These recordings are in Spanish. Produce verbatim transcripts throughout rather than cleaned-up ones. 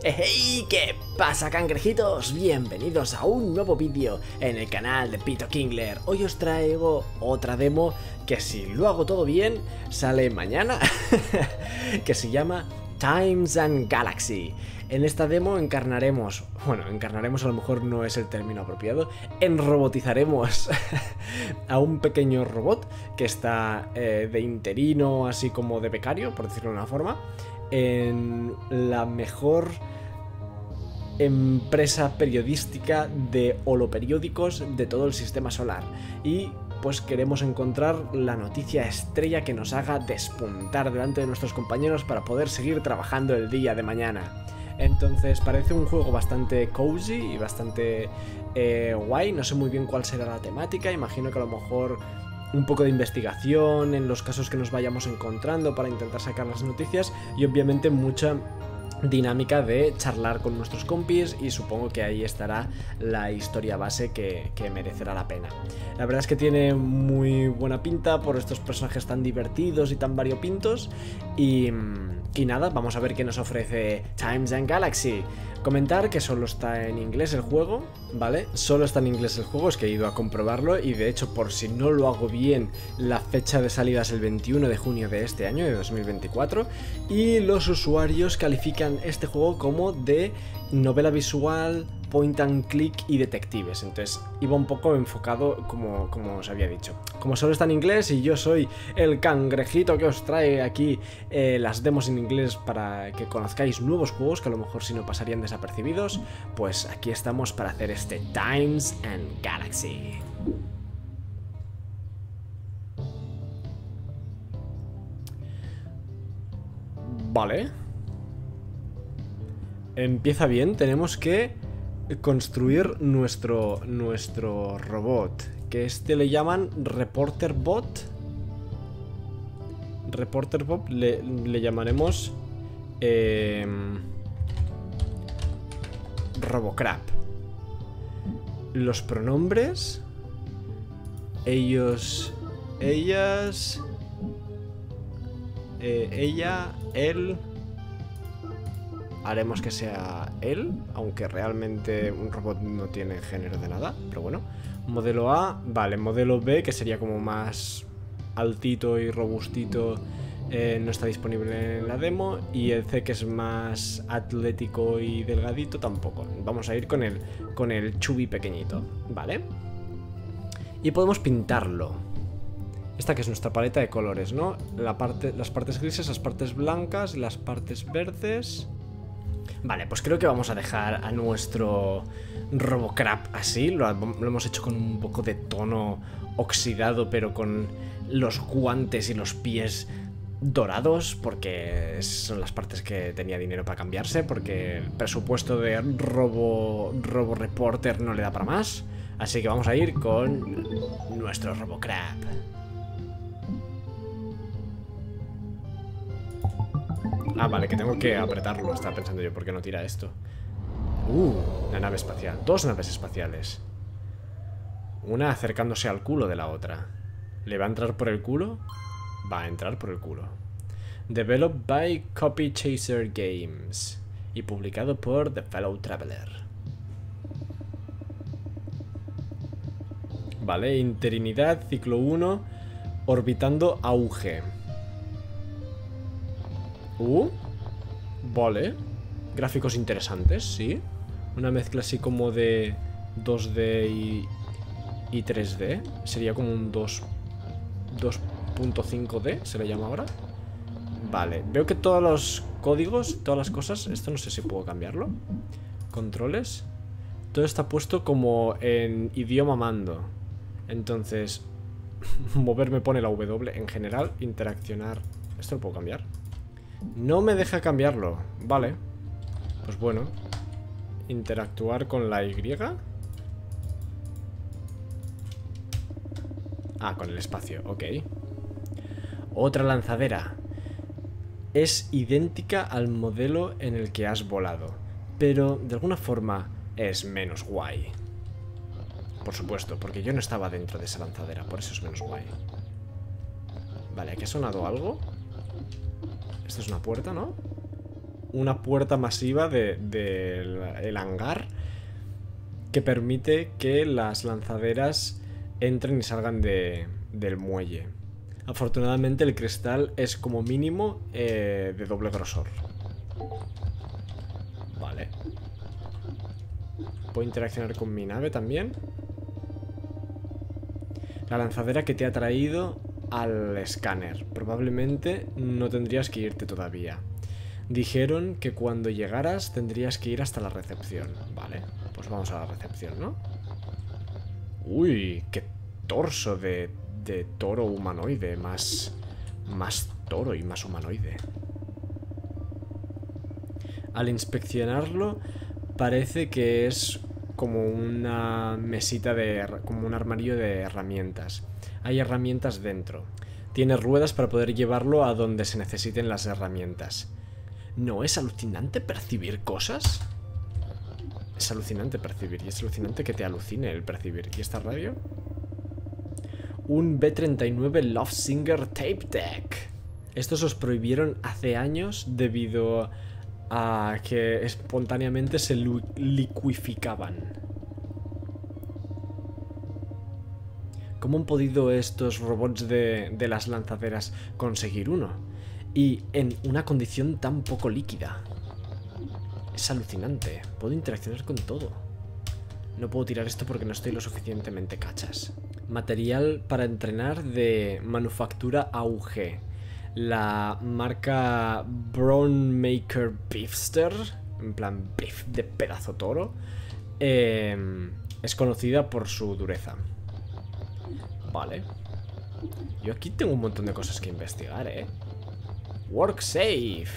¡Hey! ¿Qué pasa, cangrejitos? Bienvenidos a un nuevo vídeo en el canal de Pito Kingler. Hoy os traigo otra demo que, si lo hago todo bien, sale mañana, que se llama Times and Galaxy. En esta demo encarnaremos, bueno, encarnaremos a lo mejor no es el término apropiado, enrobotizaremos a un pequeño robot que está eh, de interino, así como de becario, por decirlo de una forma, en la mejor empresa periodística de holoperiódicos de todo el sistema solar. Y pues queremos encontrar la noticia estrella que nos haga despuntar delante de nuestros compañeros para poder seguir trabajando el día de mañana. Entonces parece un juego bastante cozy y bastante eh, guay. No sé muy bien cuál será la temática. Imagino que a lo mejor un poco de investigación en los casos que nos vayamos encontrando para intentar sacar las noticias, y obviamente mucha dinámica de charlar con nuestros compis, y supongo que ahí estará la historia base que, que merecerá la pena. La verdad es que tiene muy buena pinta por estos personajes tan divertidos y tan variopintos, y, y nada, vamos a ver qué nos ofrece Times and Galaxy. Comentar que solo está en inglés el juego, ¿vale? Solo está en inglés el juego, es que he ido a comprobarlo, y de hecho, por si no lo hago bien, la fecha de salida es el veintiuno de junio de este año, de dos mil veinticuatro, y los usuarios califican este juego como de novela visual, point and click y detectives. Entonces iba un poco enfocado como, como os había dicho. Como solo está en inglés y yo soy el cangrejito que os trae aquí eh, las demos en inglés para que conozcáis nuevos juegos que a lo mejor si no pasarían desapercibidos, pues aquí estamos para hacer este Times and Galaxy. Vale. Empieza bien, tenemos que construir nuestro, nuestro robot, que este le llaman Reporter Bot. Reporter Bot le, le llamaremos eh, Robocrap. Los pronombres, ellos, ellas, eh, ella, él. Haremos que sea él, aunque realmente un robot no tiene género de nada, pero bueno. Modelo A, vale, modelo B, que sería como más altito y robustito, eh, no está disponible en la demo. Y el C, que es más atlético y delgadito, tampoco. Vamos a ir con el, con el chubby pequeñito, ¿vale? Y podemos pintarlo. Esta que es nuestra paleta de colores, ¿no? La parte, las partes grises, las partes blancas, las partes verdes. Vale, pues creo que vamos a dejar a nuestro Robocrap así. Lo, lo hemos hecho con un poco de tono oxidado, pero con los guantes y los pies dorados, porque son las partes que tenía dinero para cambiarse, porque el presupuesto de Robo, Robo Reporter no le da para más. Así que vamos a ir con nuestro Robocrap. Ah, vale, que tengo que apretarlo. Estaba pensando yo, ¿por qué no tira esto? Uh, una nave espacial. Dos naves espaciales. Una acercándose al culo de la otra. ¿Le va a entrar por el culo? Va a entrar por el culo. Developed by Copy Chaser Games y publicado por The Fellow Traveler. Vale, interinidad, ciclo uno, orbitando auge. Uh, vale. Gráficos interesantes, sí. Una mezcla así como de dos D y, y tres D. Sería como un dos punto cinco D, se le llama ahora. Vale, veo que todos los códigos, todas las cosas, esto no sé si puedo cambiarlo. Controles. Todo está puesto como en idioma mando. Entonces, mover me pone la W en general. Interaccionar, ¿esto lo puedo cambiar? No me deja cambiarlo. Vale. Pues bueno. Interactuar con la Y. Ah, con el espacio, ok. Otra lanzadera. Es idéntica al modelo en el que has volado, pero de alguna forma es menos guay. Por supuesto, porque yo no estaba dentro de esa lanzadera, por eso es menos guay. Vale, ¿aquí ha sonado algo? Esto es una puerta, ¿no? una puerta masiva del de, de hangar que permite que las lanzaderas entren y salgan de, del muelle. Afortunadamente el cristal es como mínimo eh, de doble grosor. Vale. ¿Puedo interaccionar con mi nave también? La lanzadera que te ha traído al escáner. Probablemente no tendrías que irte todavía. Dijeron que cuando llegaras tendrías que ir hasta la recepción. Vale, pues vamos a la recepción, ¿no? Uy, qué torso de, de toro humanoide. Más, más toro y más humanoide. Al inspeccionarlo parece que es como una mesita de... como un armario de herramientas. Hay herramientas dentro. Tiene ruedas para poder llevarlo a donde se necesiten las herramientas. ¿No es alucinante percibir cosas? Es alucinante percibir. Y es alucinante que te alucine el percibir. ¿Y esta radio? Un B treinta y nueve Lovesinger Tape Deck. Estos os prohibieron hace años debido a que espontáneamente se liquificaban. ¿Cómo han podido estos robots de, de las lanzaderas conseguir uno? Y en una condición tan poco líquida. Es alucinante. Puedo interaccionar con todo. No puedo tirar esto porque no estoy lo suficientemente cachas. Material para entrenar de manufactura A U G. La marca Brown Maker Beefster, en plan beef de pedazo toro, eh, es conocida por su dureza. Vale. Yo aquí tengo un montón de cosas que investigar, ¿eh? Work safe.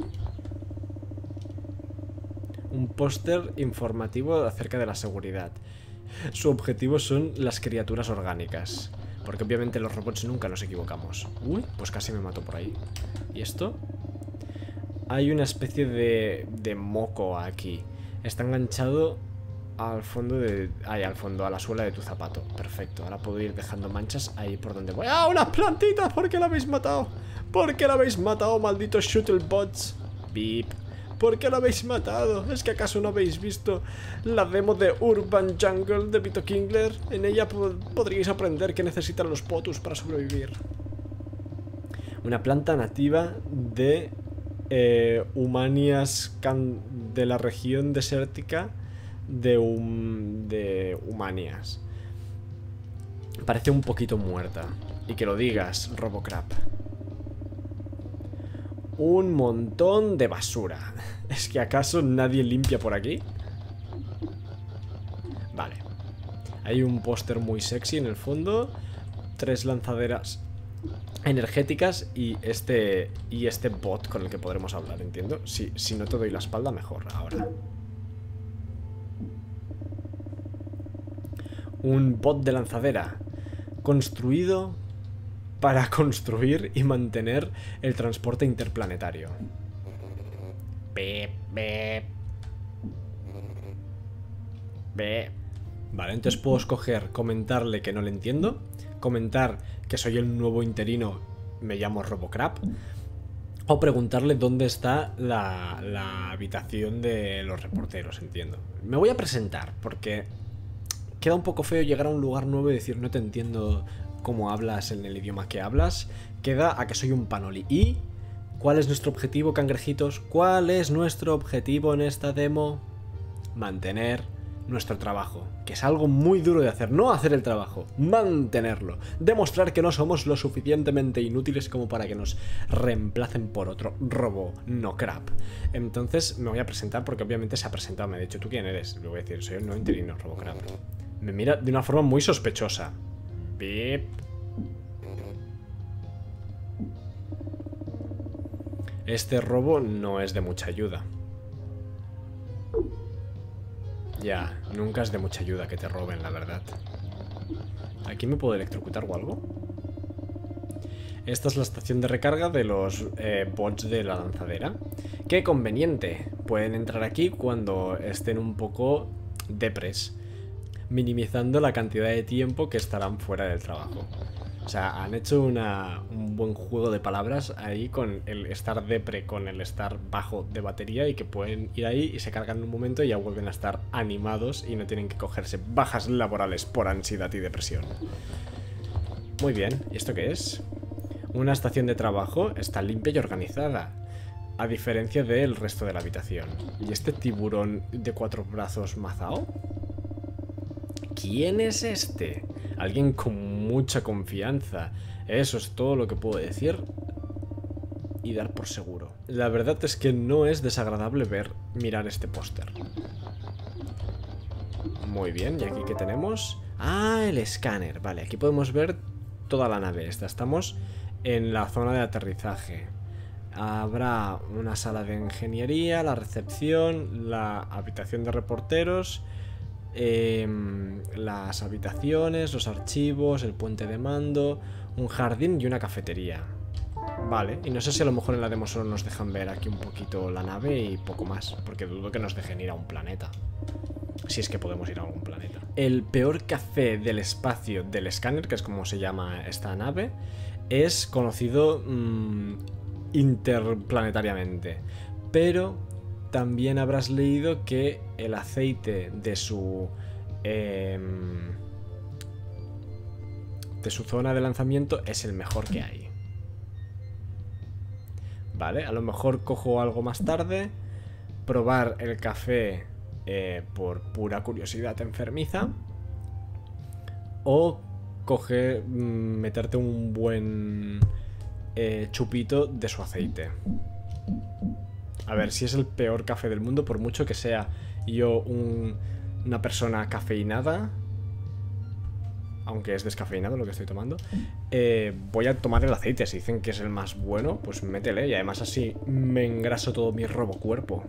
Un póster informativo acerca de la seguridad. Su objetivo son las criaturas orgánicas. Porque obviamente los robots nunca nos equivocamos. Uy, pues casi me mato por ahí. ¿Y esto? Hay una especie de, de moco aquí. Está enganchado al fondo de... Ahí, al fondo, a la suela de tu zapato. Perfecto, ahora puedo ir dejando manchas ahí por donde voy. ¡Ah, unas plantitas! ¿Por qué la habéis matado? ¿Por qué la habéis matado, malditos Shuttlebots? Beep. ¿Por qué la habéis matado? ¿Es que acaso no habéis visto la demo de Urban Jungle de Vito Kingler? En ella pod podríais aprender qué necesitan los potus para sobrevivir. Una planta nativa de eh, Humanias can de la región desértica de, um de Humanias. Parece un poquito muerta. Y que lo digas, Robocrap. Un montón de basura. ¿Es que acaso nadie limpia por aquí? Vale. Hay un póster muy sexy en el fondo. Tres lanzaderas energéticas y este y este bot con el que podremos hablar, entiendo. Si, si no te doy la espalda, mejor ahora. Un bot de lanzadera construido para construir y mantener el transporte interplanetario. Beep, beep. Beep. Vale, entonces puedo escoger comentarle que no le entiendo, comentar que soy el nuevo interino, me llamo Robocrap, o preguntarle dónde está la, la habitación de los reporteros, entiendo. Me voy a presentar porque queda un poco feo llegar a un lugar nuevo y decir no te entiendo cómo hablas en el idioma que hablas. Queda a que soy un panoli. ¿Y cuál es nuestro objetivo, cangrejitos? ¿Cuál es nuestro objetivo en esta demo? Mantener nuestro trabajo, que es algo muy duro de hacer. No hacer el trabajo, mantenerlo. Demostrar que no somos lo suficientemente inútiles como para que nos reemplacen por otro robo, no crap. Entonces me voy a presentar porque obviamente se ha presentado. Me ha dicho, ¿tú quién eres? Le voy a decir, soy el nuevo interino, Robocrap. Me mira de una forma muy sospechosa. Beep. Este robo no es de mucha ayuda. Ya, nunca es de mucha ayuda que te roben, la verdad. ¿Aquí me puedo electrocutar o algo? Esta es la estación de recarga de los eh, bots de la lanzadera. ¡Qué conveniente! Pueden entrar aquí cuando estén un poco depres, minimizando la cantidad de tiempo que estarán fuera del trabajo. O sea, han hecho una, un buen juego de palabras ahí con el estar depre, con el estar bajo de batería, y que pueden ir ahí y se cargan en un momento y ya vuelven a estar animados y no tienen que cogerse bajas laborales por ansiedad y depresión. Muy bien, ¿y esto qué es? Una estación de trabajo está limpia y organizada, a diferencia del resto de la habitación. ¿Y este tiburón de cuatro brazos mazao? ¿Quién es este? Alguien con mucha confianza. Eso es todo lo que puedo decir y dar por seguro. La verdad es que no es desagradable ver, mirar este póster. Muy bien, ¿y aquí qué tenemos? Ah, el escáner. Vale, aquí podemos ver toda la nave esta. Estamos en la zona de aterrizaje. Habrá una sala de ingeniería, la recepción, la habitación de reporteros, eh, las habitaciones, los archivos, el puente de mando, un jardín y una cafetería. Vale, y no sé si a lo mejor en la demo solo nos dejan ver aquí un poquito la nave y poco más, porque dudo que nos dejen ir a un planeta. Si es que podemos ir a algún planeta. El peor café del espacio del escáner, que es como se llama esta nave, es conocido mmm, interplanetariamente. Pero también habrás leído que el aceite de su eh, de su zona de lanzamiento es el mejor que hay. Vale, a lo mejor cojo algo más tarde. Probar el café eh, por pura curiosidad enfermiza. O coger, meterte un buen eh, chupito de su aceite. A ver, si es el peor café del mundo, por mucho que sea yo un, una persona cafeinada, aunque es descafeinado lo que estoy tomando, eh, voy a tomar el aceite. Si dicen que es el más bueno, pues métele. Y además así me engraso todo mi robocuerpo.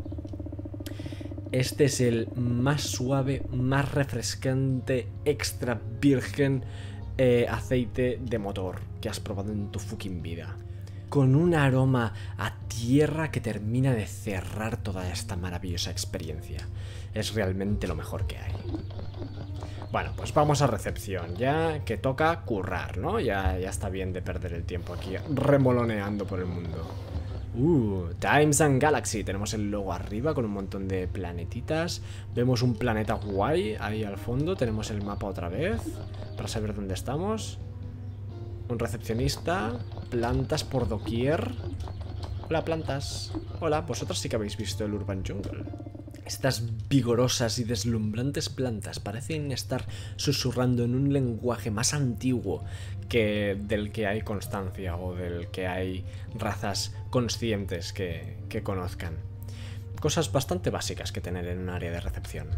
Este es el más suave, más refrescante, extra virgen eh, aceite de motor que has probado en tu fucking vida. Con un aroma a tierra que termina de cerrar toda esta maravillosa experiencia. Es realmente lo mejor que hay. Bueno, pues vamos a recepción, ya que toca currar, ¿no? Ya, ya está bien de perder el tiempo aquí remoloneando por el mundo. Uh, Times and Galaxy. Tenemos el logo arriba con un montón de planetitas. Vemos un planeta guay ahí al fondo. Tenemos el mapa otra vez para saber dónde estamos. Un recepcionista. Plantas por doquier. Hola, plantas. Hola, vosotros sí que habéis visto el Urban Jungle. Estas vigorosas y deslumbrantes plantas parecen estar susurrando en un lenguaje más antiguo que del que hay constancia o del que hay razas conscientes que, que conozcan. Cosas bastante básicas que tener en un área de recepción.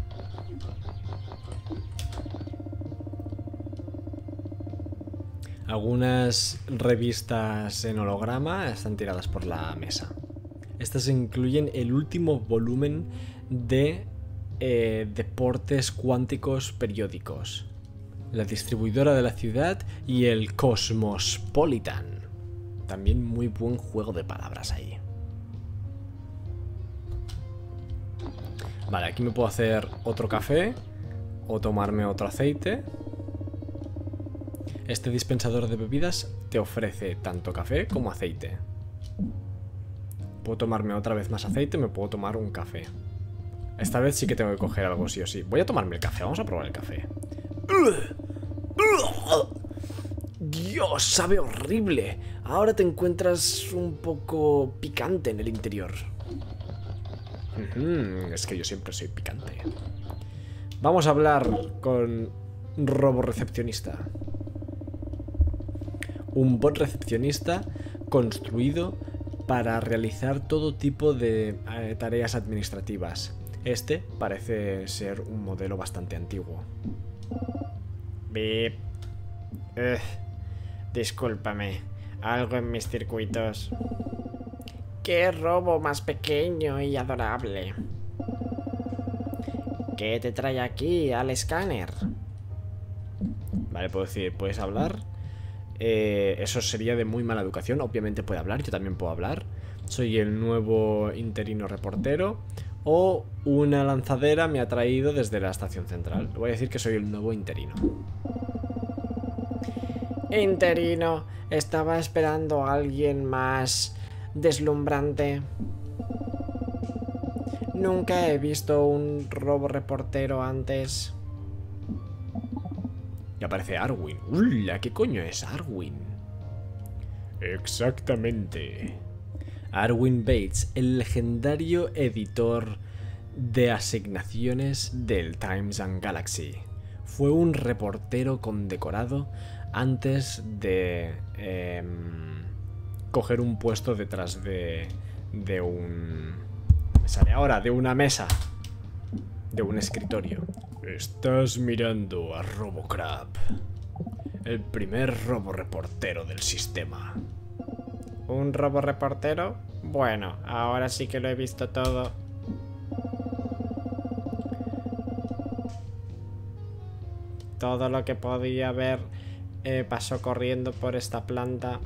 Algunas revistas en holograma están tiradas por la mesa. Estas incluyen el último volumen de eh, deportes cuánticos periódicos, la distribuidora de la ciudad y el Cosmopolitan. También muy buen juego de palabras ahí. Vale, aquí me puedo hacer otro café o tomarme otro aceite. Este dispensador de bebidas te ofrece tanto café como aceite. Puedo tomarme otra vez más aceite, me puedo tomar un café. Esta vez sí que tengo que coger algo sí o sí. Voy a tomarme el café, vamos a probar el café. Dios, sabe horrible. Ahora te encuentras un poco picante en el interior. Uh-huh, es que yo siempre soy picante. Vamos a hablar con Robo Recepcionista. Un bot recepcionista construido para realizar todo tipo de eh, tareas administrativas. Este parece ser un modelo bastante antiguo. Bip. Uh, discúlpame, algo en mis circuitos. ¡Qué robo más pequeño y adorable! ¿Qué te trae aquí al escáner? Vale, puedo decir, ¿puedes hablar? Eh, eso sería de muy mala educación. Obviamente puede hablar, yo también puedo hablar. Soy el nuevo interino reportero. O una lanzadera me ha traído desde la estación central. Voy a decir que soy el nuevo interino. Interino, estaba esperando a alguien más deslumbrante. Nunca he visto un robo reportero antes. Y aparece Arwin. ¡Ulla! ¿Qué coño es Arwin? Exactamente. Arwin Bates, el legendario editor de asignaciones del Times and Galaxy. Fue un reportero condecorado antes de eh, coger un puesto detrás de, de un... me sale ahora, de una mesa. De un escritorio. Estás mirando a Robocrab, el primer robo reportero del sistema. ¿Un robo reportero? Bueno, ahora sí que lo he visto todo. Todo lo que podía ver eh, pasó corriendo por esta planta.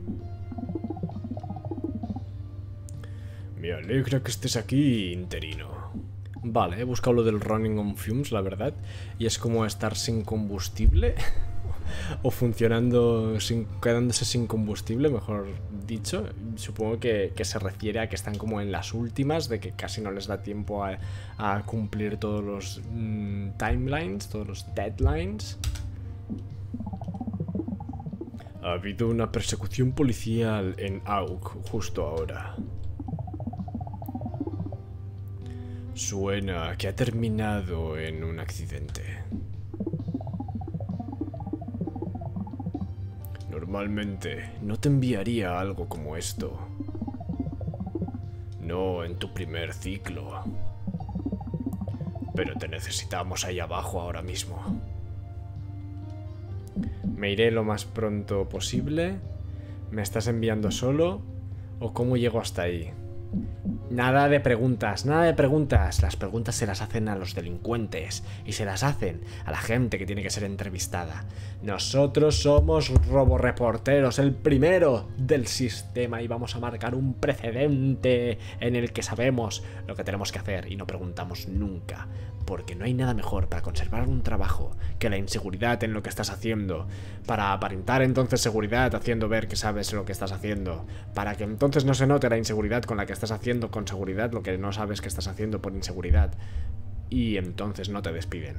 Me alegra que estés aquí, interino. Vale, he buscado lo del running on fumes, la verdad. Y es como estar sin combustible. O funcionando, sin, quedándose sin combustible, mejor dicho. Supongo que, que se refiere a que están como en las últimas, de que casi no les da tiempo a, a cumplir todos los mmm, timelines, todos los deadlines. Ha habido una persecución policial en Auk justo ahora. Suena que ha terminado en un accidente. Normalmente no te enviaría algo como esto. No en tu primer ciclo. Pero te necesitamos ahí abajo ahora mismo. Me iré lo más pronto posible. ¿Me estás enviando solo? ¿O cómo llego hasta ahí? Nada de preguntas, nada de preguntas. Las preguntas se las hacen a los delincuentes y se las hacen a la gente que tiene que ser entrevistada. Nosotros somos roboreporteros, el primero del sistema, y vamos a marcar un precedente en el que sabemos lo que tenemos que hacer y no preguntamos nunca. Porque no hay nada mejor para conservar un trabajo que la inseguridad en lo que estás haciendo. Para aparentar entonces seguridad haciendo ver que sabes lo que estás haciendo. Para que entonces no se note la inseguridad con la que estás haciendo con seguridad lo que no sabes que estás haciendo por inseguridad. Y entonces no te despiden.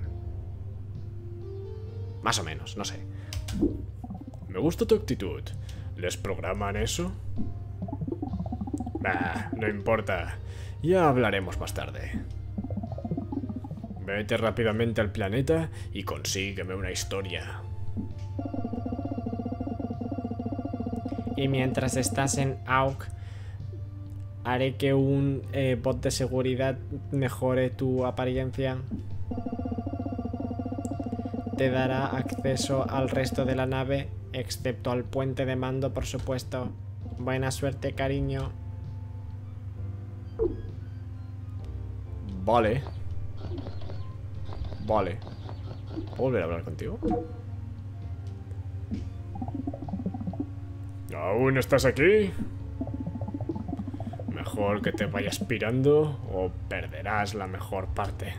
Más o menos, no sé. Me gusta tu actitud. ¿Les programan eso? Bah, no importa. Ya hablaremos más tarde. Vete rápidamente al planeta y consígueme una historia. Y mientras estás en Auk, haré que un eh, bot de seguridad mejore tu apariencia. Te dará acceso al resto de la nave, excepto al puente de mando, por supuesto. Buena suerte, cariño. Vale. Vale. ¿Puedo volver a hablar contigo? ¿Aún estás aquí? Mejor que te vayas pirando o perderás la mejor parte.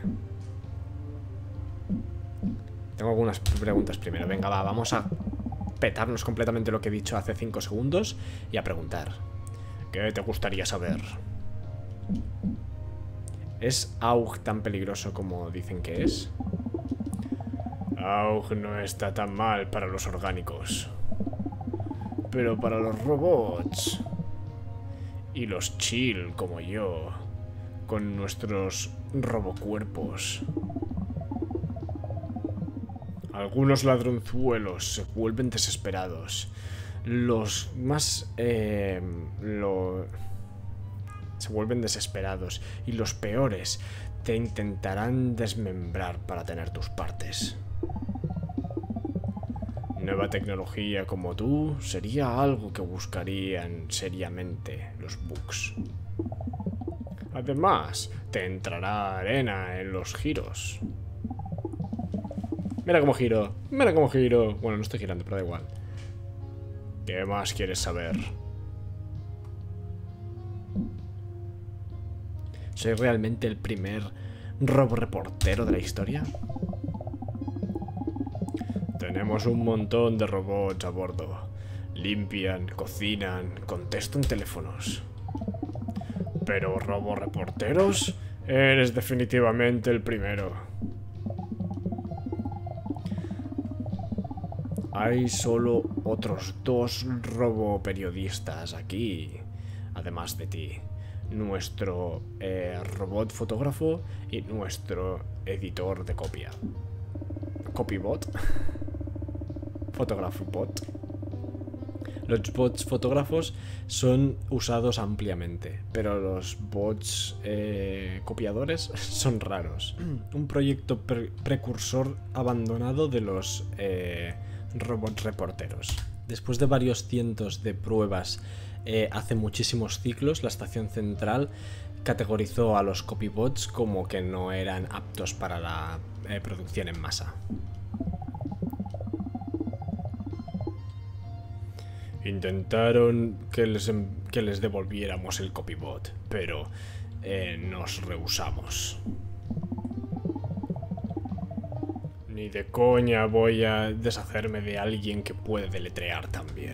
Tengo algunas preguntas primero. Venga, va, vamos a petarnos completamente lo que he dicho hace cinco segundos y a preguntar. ¿Qué te gustaría saber? ¿Es Aug tan peligroso como dicen que es? Aug no está tan mal para los orgánicos. Pero para los robots y los chill como yo, con nuestros robocuerpos, algunos ladronzuelos se vuelven desesperados. Los más... Eh, lo... se vuelven desesperados. Y los peores te intentarán desmembrar para tener tus partes. Nueva tecnología como tú sería algo que buscarían seriamente los bugs. Además, te entrará arena en los giros. Mira cómo giro, mira cómo giro. Bueno, no estoy girando, pero da igual. ¿Qué más quieres saber? ¿Soy realmente el primer robo reportero de la historia? Tenemos un montón de robots a bordo. Limpian, cocinan, contestan teléfonos. Pero roboreporteros, eres definitivamente el primero. Hay solo otros dos roboperiodistas aquí, además de ti. Nuestro eh, robot fotógrafo y nuestro editor de copia. Copybot. Photography bot. Los bots fotógrafos son usados ampliamente, pero los bots eh, copiadores son raros. Un proyecto pre precursor abandonado de los eh, robots reporteros. Después de varios cientos de pruebas eh, hace muchísimos ciclos, la estación central categorizó a los copybots como que no eran aptos para la eh, producción en masa. Intentaron que les, que les devolviéramos el copybot, pero eh, nos rehusamos. Ni de coña voy a deshacerme de alguien que puede deletrear también.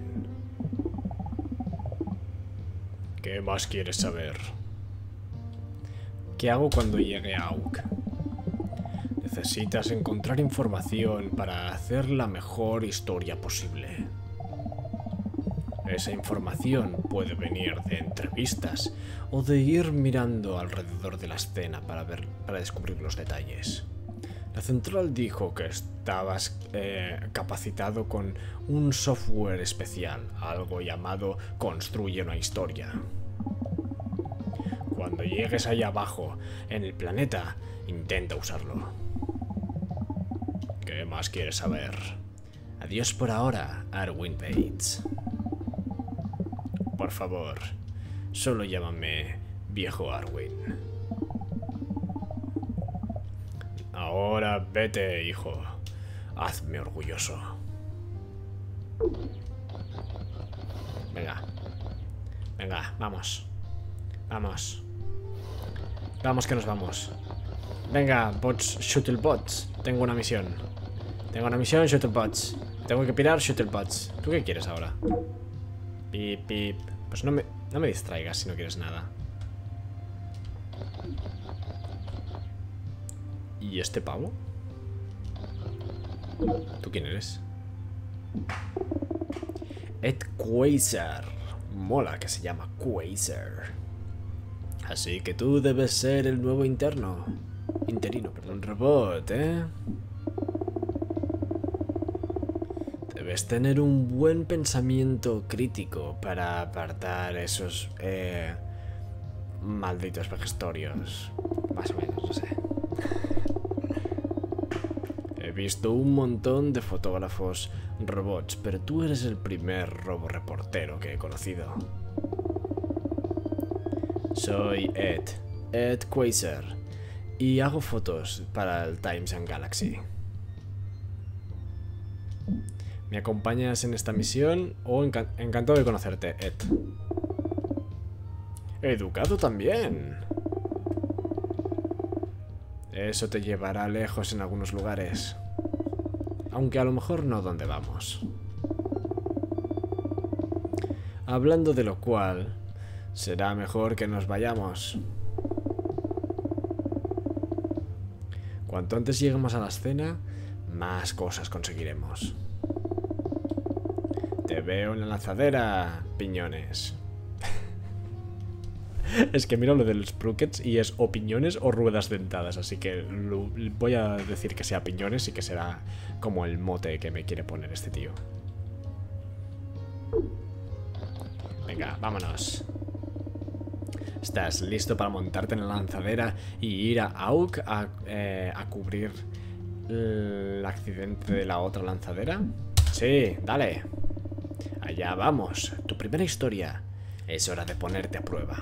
¿Qué más quieres saber? ¿Qué hago cuando llegue a Auk? Necesitas encontrar información para hacer la mejor historia posible. Esa información puede venir de entrevistas o de ir mirando alrededor de la escena para, ver, para descubrir los detalles. La central dijo que estabas eh, capacitado con un software especial, algo llamado Construye una historia. Cuando llegues allá abajo, en el planeta, intenta usarlo. ¿Qué más quieres saber? Adiós por ahora, Arwin Bates. Por favor, solo llámame viejo Arwin. Ahora vete, hijo. Hazme orgulloso. Venga. Venga, vamos. Vamos. Vamos que nos vamos. Venga, bots, shuttlebots. Tengo una misión. Tengo una misión, shuttlebots. Tengo que pirar shuttlebots. ¿Tú qué quieres ahora? Pip, pip. Pues no me, no me distraigas si no quieres nada. ¿Y este pavo? ¿Tú quién eres? Ed Quasar. Mola que se llama Quasar. Así que tú debes ser el nuevo interno. Interino, perdón. Robot, ¿eh? Debes tener un buen pensamiento crítico para apartar esos eh, malditos vejestorios. Más o menos, no sé. He visto un montón de fotógrafos robots, pero tú eres el primer roboreportero que he conocido. Soy Ed, Ed Quasar, y hago fotos para el Times and Galaxy. ¿Me acompañas en esta misión? Oh, enca- encantado de conocerte, Ed. Educado también. Eso te llevará lejos en algunos lugares. Aunque a lo mejor no donde vamos. Hablando de lo cual, será mejor que nos vayamos. Cuanto antes lleguemos a la escena, más cosas conseguiremos. Te veo en la lanzadera, piñones. Es que miro lo de los Sprockets y es o piñones o ruedas dentadas, así que lo, voy a decir que sea piñones y que será como el mote que me quiere poner este tío. Venga, vámonos. ¿Estás listo para montarte en la lanzadera y ir a Auk a, eh, a cubrir el accidente de la otra lanzadera? Sí, dale. Allá vamos, tu primera historia. Es hora de ponerte a prueba.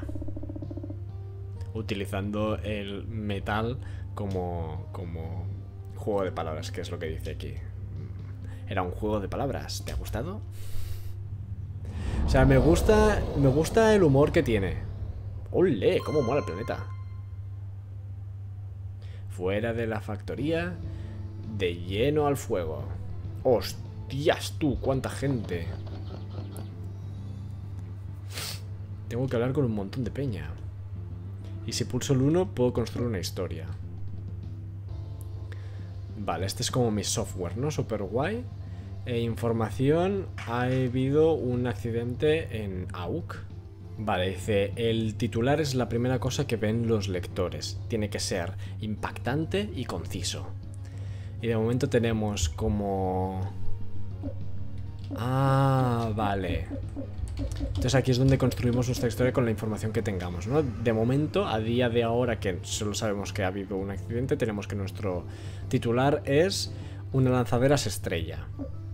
Utilizando el metal como, como juego de palabras, que es lo que dice aquí. Era un juego de palabras. ¿Te ha gustado? O sea, me gusta, me gusta el humor que tiene. ¡Olé! ¡Cómo mola el planeta! Fuera de la factoría, de lleno al fuego. ¡Hostias tú! ¡Cuánta gente! Tengo que hablar con un montón de peña. Y si pulso el uno puedo construir una historia. Vale, este es como mi software, ¿no? Super guay. E información. Ha habido un accidente en A U C. Vale, dice, el titular es la primera cosa que ven los lectores. Tiene que ser impactante y conciso. Y de momento tenemos como... Ah, vale. Entonces aquí es donde construimos nuestra historia con la información que tengamos, ¿no? De momento, a día de ahora, que solo sabemos que ha habido un accidente, tenemos que nuestro titular es una lanzadera se estrella.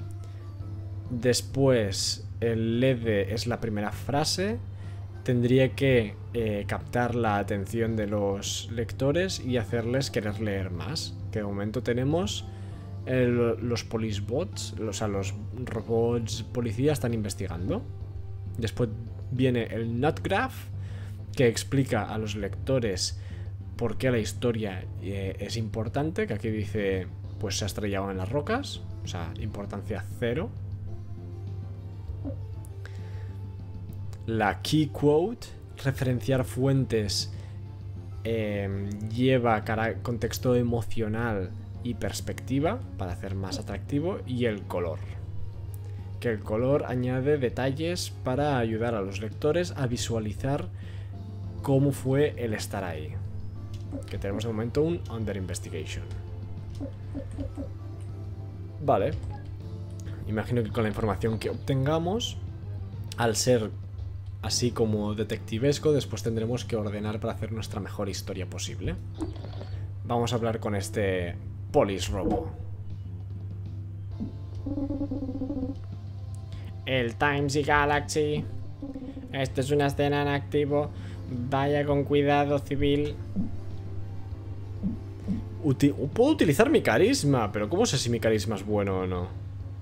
Después, el L E D es la primera frase. Tendría que eh, captar la atención de los lectores y hacerles querer leer más. Que de momento tenemos el, los police bots, o sea, los robots policía están investigando. Después viene el not graph, que explica a los lectores por qué la historia eh, es importante, que aquí dice, pues se ha estrellado en las rocas, o sea, importancia cero. La key quote, referenciar fuentes, eh, lleva contexto emocional y perspectiva para hacer más atractivo, y el color, que el color añade detalles para ayudar a los lectores a visualizar cómo fue el estar ahí. Que tenemos de momento un under investigation. Vale. Imagino que con la información que obtengamos, al ser así como detectivesco, después tendremos que ordenar para hacer nuestra mejor historia posible. Vamos a hablar con este Police Robo. El Times y Galaxy. Esto es una escena en activo. Vaya con cuidado, civil. Uti- Puedo utilizar mi carisma, pero ¿cómo sé si mi carisma es bueno o no?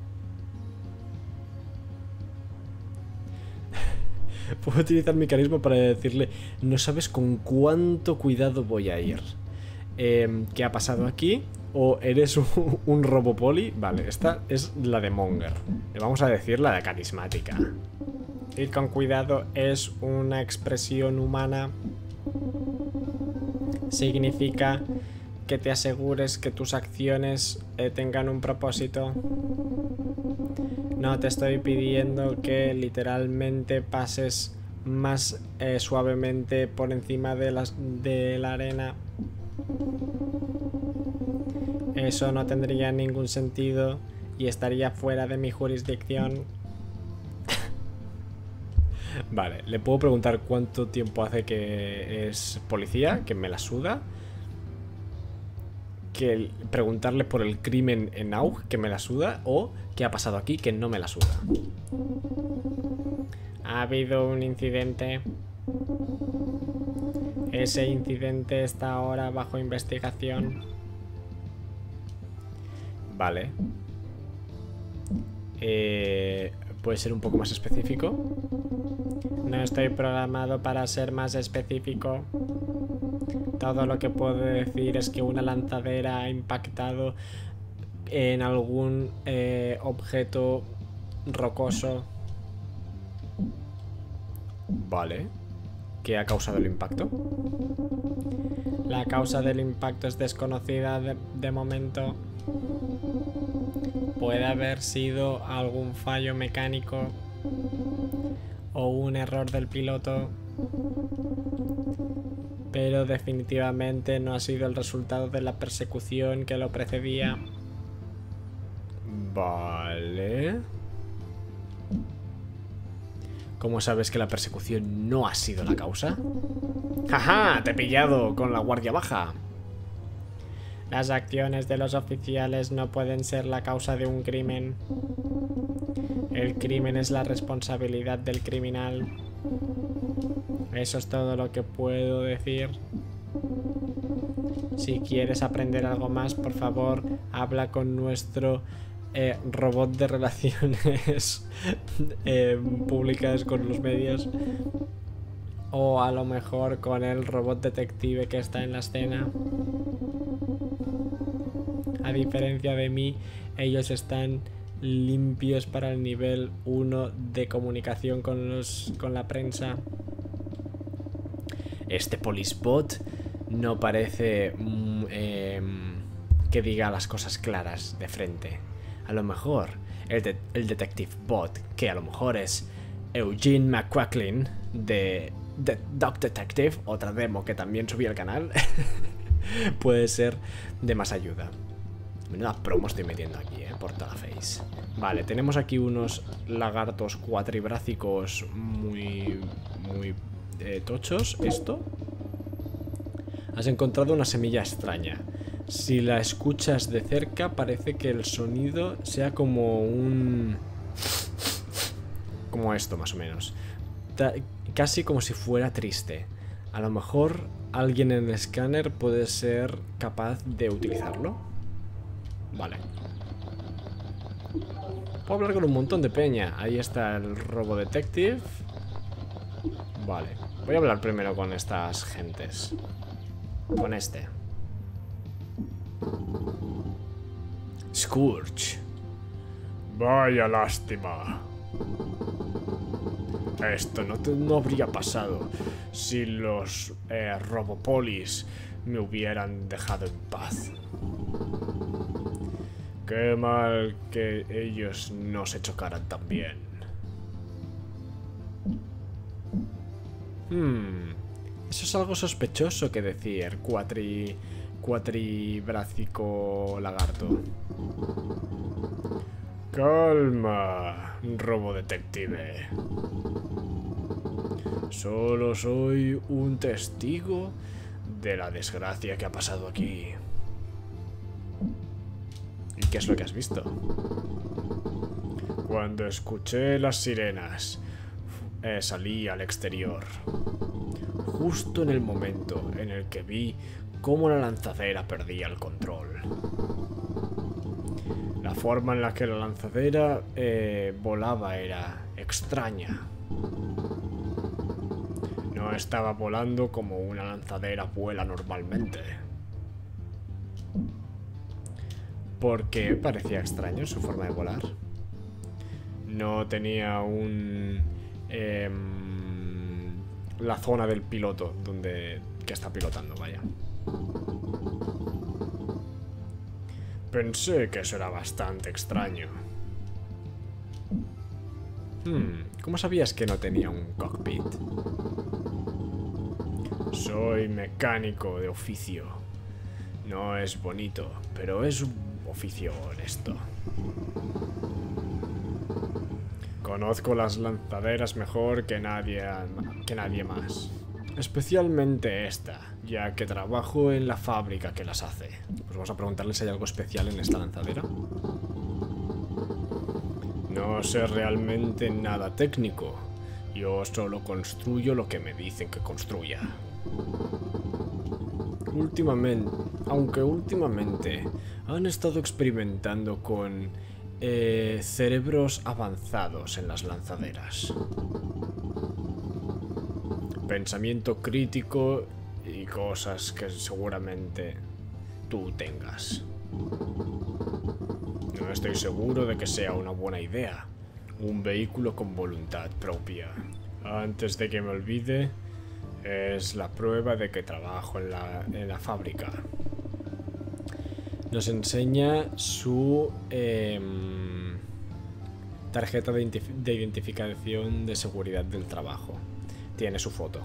Puedo utilizar mi carisma para decirle, no sabes con cuánto cuidado voy a ir. Eh, ¿Qué ha pasado aquí? ¿O eres un, un robopoli? Vale, esta es la de Monger. Le vamos a decir la de carismática. Ir con cuidado es una expresión humana. Significa que te asegures que tus acciones eh, tengan un propósito. No te estoy pidiendo que literalmente pases más eh, suavemente por encima de, las, de la arena. Eso no tendría ningún sentido y estaría fuera de mi jurisdicción. Vale, le puedo preguntar cuánto tiempo hace que es policía, que me la suda. Que preguntarle por el crimen en A U G, que me la suda. O qué ha pasado aquí, que no me la suda. Ha habido un incidente. Ese incidente está ahora bajo investigación. Vale. Eh, ¿Puede ser un poco más específico? No estoy programado para ser más específico. Todo lo que puedo decir es que una lanzadera ha impactado en algún eh, objeto rocoso. Vale. ¿Qué ha causado el impacto? La causa del impacto es desconocida de, de momento. Puede haber sido algún fallo mecánico o un error del piloto, pero definitivamente no ha sido el resultado de la persecución que lo precedía. Vale. ¿Cómo sabes que la persecución no ha sido la causa? ¡Jaja! Te he pillado con la guardia baja. Las acciones de los oficiales no pueden ser la causa de un crimen. El crimen es la responsabilidad del criminal. Eso es todo lo que puedo decir. Si quieres aprender algo más, por favor, habla con nuestro eh, robot de relaciones eh, públicas con los medios. O a lo mejor con el robot detective que está en la escena. A diferencia de mí, ellos están limpios para el nivel uno de comunicación con, los, con la prensa. Este Polisbot no parece mm, eh, que diga las cosas claras de frente. A lo mejor el, de el Detective Bot, que a lo mejor es Eugene McQuacklin de, de Dog Detective, otra demo que también subí al canal, puede ser de más ayuda. Menuda promo estoy metiendo aquí, eh, por toda la face. Vale, tenemos aquí unos lagartos cuatribrácicos muy, muy eh, tochos. ¿Esto? Has encontrado una semilla extraña. Si la escuchas de cerca, parece que el sonido sea como un... como esto, más o menos. Ta- casi como si fuera triste. A lo mejor alguien en el escáner puede ser capaz de utilizarlo. Vale. Puedo hablar con un montón de peña. Ahí está el Robo Detective. Vale. Voy a hablar primero con estas gentes. Con este. Scourge. Vaya lástima. Esto no, te, no habría pasado si los eh, Robopolis me hubieran dejado en paz. Qué mal que ellos no se chocaran tan bien. Hmm, eso es algo sospechoso que decir, cuatri... cuatribrácico lagarto. Calma, Robo Detective. Solo soy un testigo de la desgracia que ha pasado aquí. ¿Y qué es lo que has visto? Cuando escuché las sirenas, eh, salí al exterior. Justo en el momento en el que vi cómo la lanzadera perdía el control. La forma en la que la lanzadera eh, volaba era extraña. No estaba volando como una lanzadera vuela normalmente. ¿Por qué parecía extraño su forma de volar? No tenía un... Eh, la zona del piloto donde que está pilotando, vaya. Pensé que eso era bastante extraño. Hmm, ¿cómo sabías que no tenía un cockpit? Soy mecánico de oficio. No es bonito, pero es un oficio honesto. Conozco las lanzaderas mejor que nadie, que nadie más. Especialmente esta, ya que trabajo en la fábrica que las hace. Pues vamos a preguntarle si hay algo especial en esta lanzadera. No sé realmente nada técnico. Yo solo construyo lo que me dicen que construya. Últimamente, aunque últimamente han estado experimentando con eh, cerebros avanzados en las lanzaderas. Pensamiento crítico y cosas que seguramente tú tengas. No estoy seguro de que sea una buena idea. Un vehículo con voluntad propia. Antes de que me olvide, es la prueba de que trabajo en la, en la fábrica. Nos enseña su eh, tarjeta de, identif de identificación de seguridad del trabajo. Tiene su foto.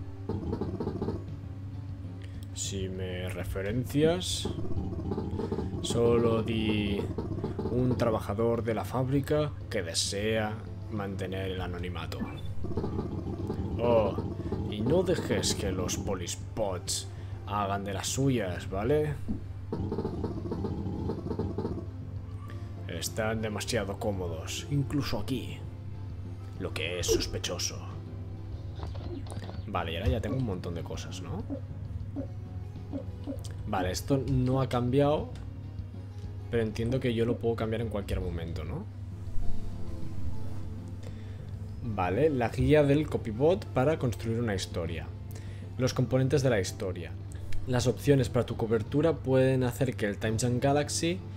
Si me referencias, solo di un trabajador de la fábrica que desea mantener el anonimato. Oh, y no dejes que los Polisbots hagan de las suyas, ¿vale? Están demasiado cómodos, incluso aquí, lo que es sospechoso. Vale, y ahora ya tengo un montón de cosas, ¿no? Vale, esto no ha cambiado, pero entiendo que yo lo puedo cambiar en cualquier momento, ¿no? Vale, la guía del Copybot para construir una historia. Los componentes de la historia. Las opciones para tu cobertura pueden hacer que el Time Jump Galaxy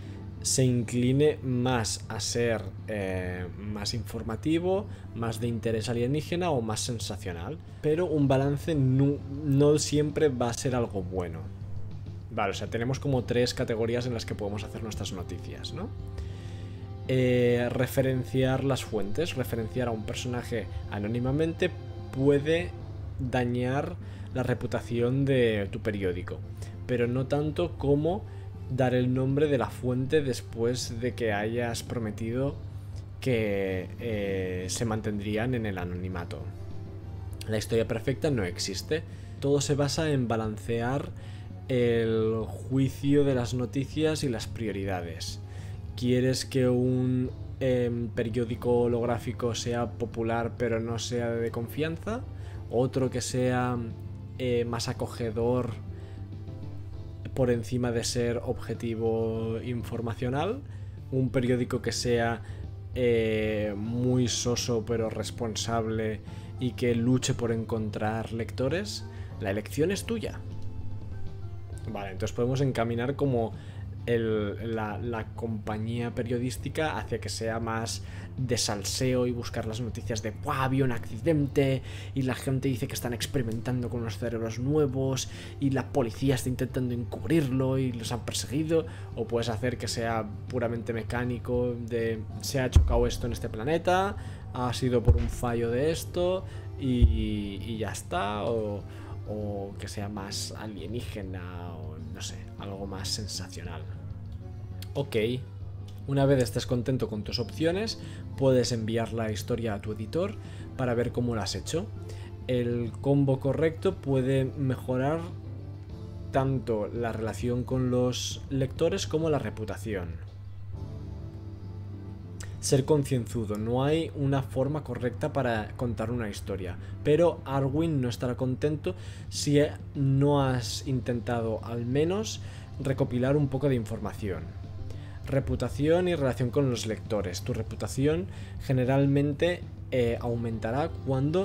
se incline más a ser eh, más informativo, más de interés alienígena o más sensacional. Pero un balance no, no siempre va a ser algo bueno. Vale, o sea, tenemos como tres categorías en las que podemos hacer nuestras noticias, ¿no? Eh, referenciar las fuentes, referenciar a un personaje anónimamente puede dañar la reputación de tu periódico, pero no tanto como dar el nombre de la fuente después de que hayas prometido que eh, se mantendrían en el anonimato. La historia perfecta no existe, todo se basa en balancear el juicio de las noticias y las prioridades. ¿Quieres que un eh, periódico holográfico sea popular pero no sea de confianza? ¿Otro que sea eh, más acogedor por encima de ser objetivo informacional? ¿Un periódico que sea eh, muy soso pero responsable y que luche por encontrar lectores? La elección es tuya. Vale, entonces podemos encaminar como el, la, la compañía periodística hacia que sea más de salseo y buscar las noticias de ¡buah! Había un accidente y la gente dice que están experimentando con unos cerebros nuevos y la policía está intentando encubrirlo y los han perseguido. O puedes hacer que sea puramente mecánico de se ha chocado esto en este planeta, ha sido por un fallo de esto y, y ya está. O, o que sea más alienígena o no sé, algo más sensacional. Ok, una vez estés contento con tus opciones, puedes enviar la historia a tu editor para ver cómo la has hecho. El combo correcto puede mejorar tanto la relación con los lectores como la reputación. Ser concienzudo, no hay una forma correcta para contar una historia, pero Arwin no estará contento si no has intentado al menos recopilar un poco de información. Reputación y relación con los lectores. Tu reputación generalmente eh, aumentará cuando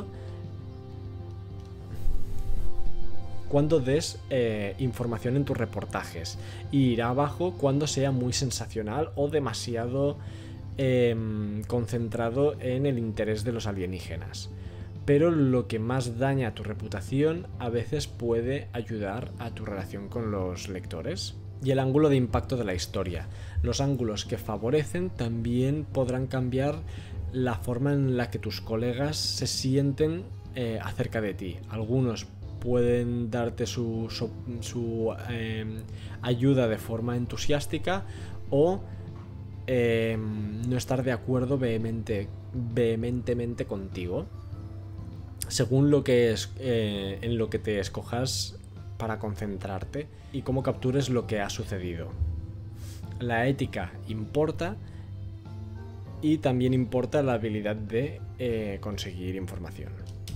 cuando des eh, información en tus reportajes, y irá abajo cuando sea muy sensacional o demasiado Eh, concentrado en el interés de los alienígenas. Pero lo que más daña a tu reputación a veces puede ayudar a tu relación con los lectores. Y el ángulo de impacto de la historia. Los ángulos que favorecen también podrán cambiar la forma en la que tus colegas se sienten eh, acerca de ti. Algunos pueden darte su, su, su eh, ayuda de forma entusiástica o Eh, no estar de acuerdo vehemente, vehementemente contigo, según lo que es eh, en lo que te escojas para concentrarte y cómo captures lo que ha sucedido. La ética importa y también importa la habilidad de eh, conseguir información.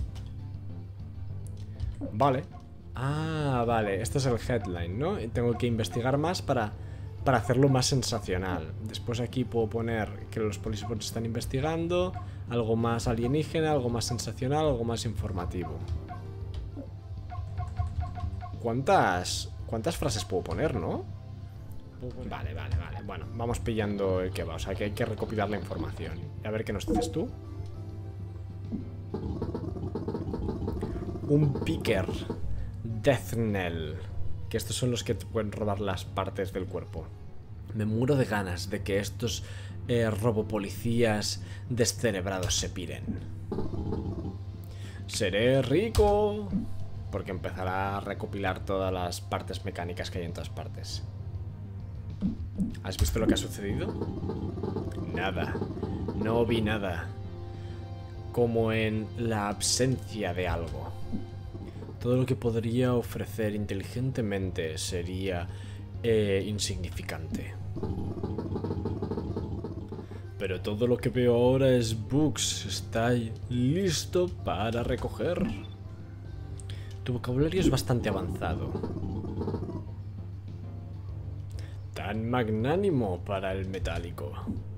Vale. Ah, vale, este es el headline, ¿no? Tengo que investigar más para para hacerlo más sensacional. Después aquí puedo poner que los policías están investigando, algo más alienígena, algo más sensacional, algo más informativo. ¿Cuántas, cuántas frases puedo poner, no? Vale, vale, vale. Bueno, vamos pillando el que va. O sea, que hay que recopilar la información. A ver qué nos dices tú. Un picker. Death Knell. Que estos son los que te pueden robar las partes del cuerpo. Me muero de ganas de que estos eh, robopolicías descerebrados se piren. Seré rico, porque empezará a recopilar todas las partes mecánicas que hay en todas partes. ¿Has visto lo que ha sucedido? Nada. No vi nada. Como en la ausencia de algo. Todo lo que podría ofrecer inteligentemente sería eh, insignificante. Pero todo lo que veo ahora es bugs. Está listo para recoger. Tu vocabulario es bastante avanzado. Tan magnánimo para el metálico.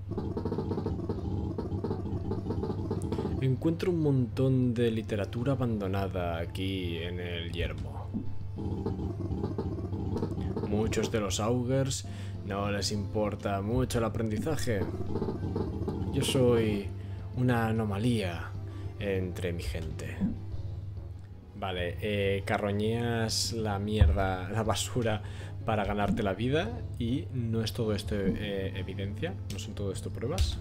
Encuentro un montón de literatura abandonada aquí en el yermo. Muchos de los augers No les importa mucho el aprendizaje. Yo soy una anomalía entre mi gente. Vale, eh, carroñeas la mierda, la basura para ganarte la vida y no es todo esto eh, evidencia, no son todo esto pruebas.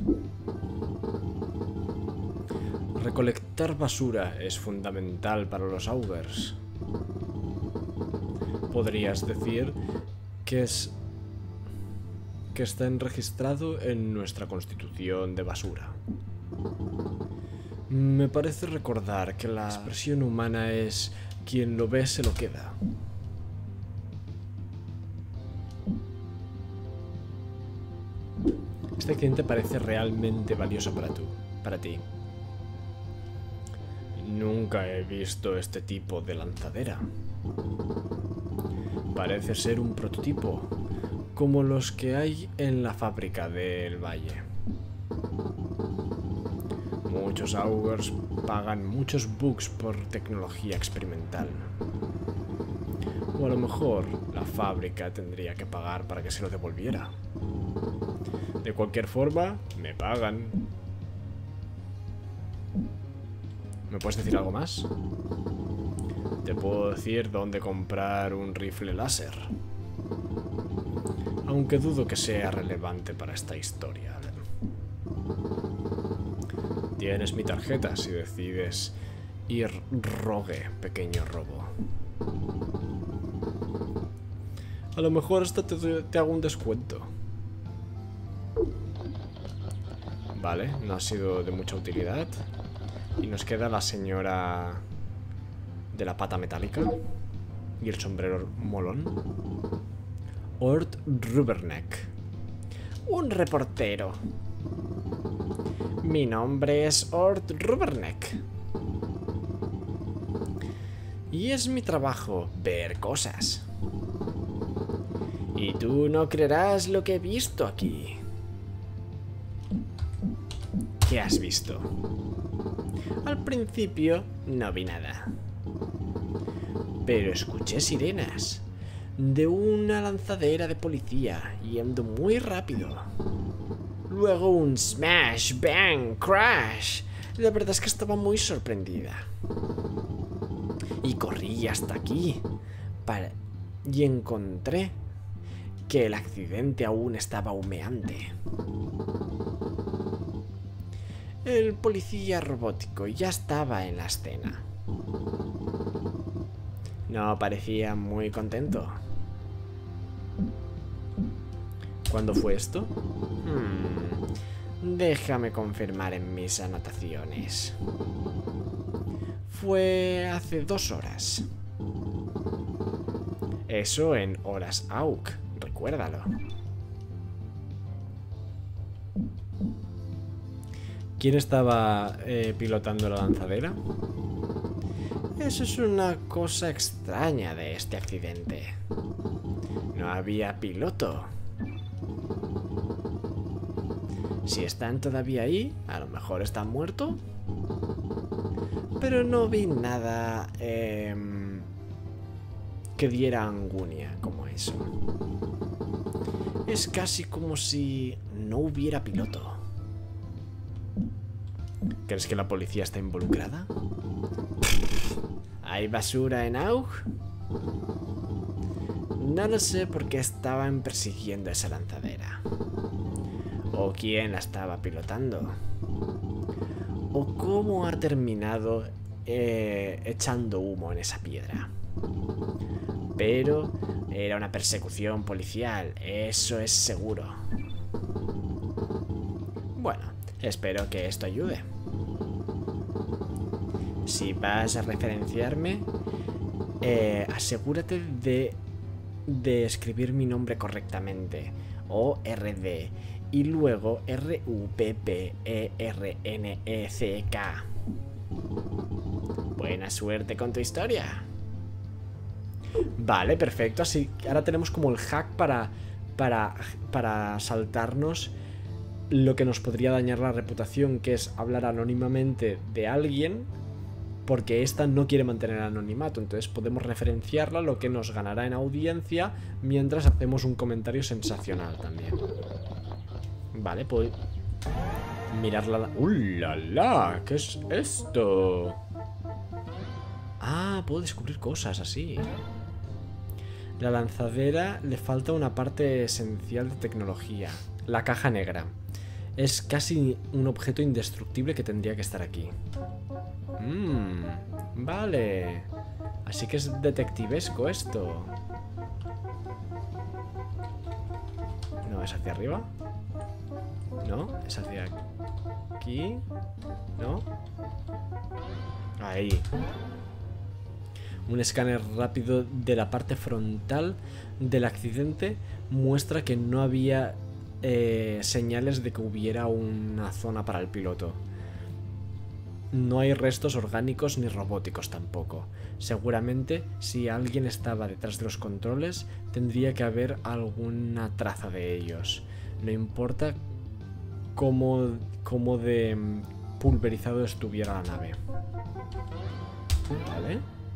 Recolectar basura es fundamental para los augurs. Podrías decir que es que está registrado en nuestra constitución de basura. Me parece recordar que la expresión humana es quien lo ve se lo queda. Este accidente parece realmente valioso para tú, para ti. Nunca he visto este tipo de lanzadera. Parece ser un prototipo, como los que hay en la fábrica del valle. Muchos augurs pagan muchos bucks por tecnología experimental. O a lo mejor la fábrica tendría que pagar para que se lo devolviera. De cualquier forma, me pagan. ¿Me puedes decir algo más? Te puedo decir dónde comprar un rifle láser. Aunque dudo que sea relevante para esta historia. Tienes mi tarjeta si decides ir rogue, pequeño robo. A lo mejor hasta te, te hago un descuento. Vale, no ha sido de mucha utilidad. Y nos queda la señora de la pata metálica y el sombrero molón. Ort Ruberneck. Un reportero. Mi nombre es Ort Ruberneck. Y es mi trabajo ver cosas. Y tú no creerás lo que he visto aquí. ¿Qué has visto? Al principio no vi nada. Pero escuché sirenas de una lanzadera de policía yendo muy rápido. Luego un smash, bang, crash. La verdad es que estaba muy sorprendida. Y corrí hasta aquí para... y encontré que el accidente aún estaba humeante. El policía robótico ya estaba en la escena. No parecía muy contento. ¿Cuándo fue esto? Hmm, déjame confirmar en mis anotaciones. Fue hace dos horas. Eso en horas Auk, recuérdalo. ¿Quién estaba eh, pilotando la lanzadera? Eso es una cosa extraña de este accidente. No había piloto. Si están todavía ahí, a lo mejor están muertos. Pero no vi nada eh, que diera angunia como eso. Es casi como si no hubiera piloto. ¿Crees que la policía está involucrada? ¿Hay basura en Aug? No lo sé porque estaban persiguiendo esa lanzadera. O quién la estaba pilotando. O cómo ha terminado eh, echando humo en esa piedra. Pero era una persecución policial, eso es seguro. Bueno, espero que esto ayude. Si vas a referenciarme, eh, asegúrate de, de escribir mi nombre correctamente. O R D y luego R U P P E R N E C K. Buena suerte con tu historia. Vale, perfecto. Así ahora tenemos como el hack para, para, para saltarnos lo que nos podría dañar la reputación, que es hablar anónimamente de alguien porque esta no quiere mantener anonimato, entonces podemos referenciarla, lo que nos ganará en audiencia mientras hacemos un comentario sensacional también. Vale, puedo mirarla. ¡Uh, la, la! ¿Qué es esto? Ah, puedo descubrir cosas así. La lanzadera le falta una parte esencial de tecnología. La caja negra. Es casi un objeto indestructible que tendría que estar aquí. Mmm, vale. Así que es detectivesco esto. No, ¿es hacia arriba? No, es hacia aquí. ¿No? Ahí. Un escáner rápido de la parte frontal del accidente muestra que no había eh, señales de que hubiera una zona para el piloto. No hay restos orgánicos ni robóticos tampoco. Seguramente, si alguien estaba detrás de los controles, tendría que haber alguna traza de ellos. No importa cómo, cómo de pulverizado estuviera la nave. ¿Vale?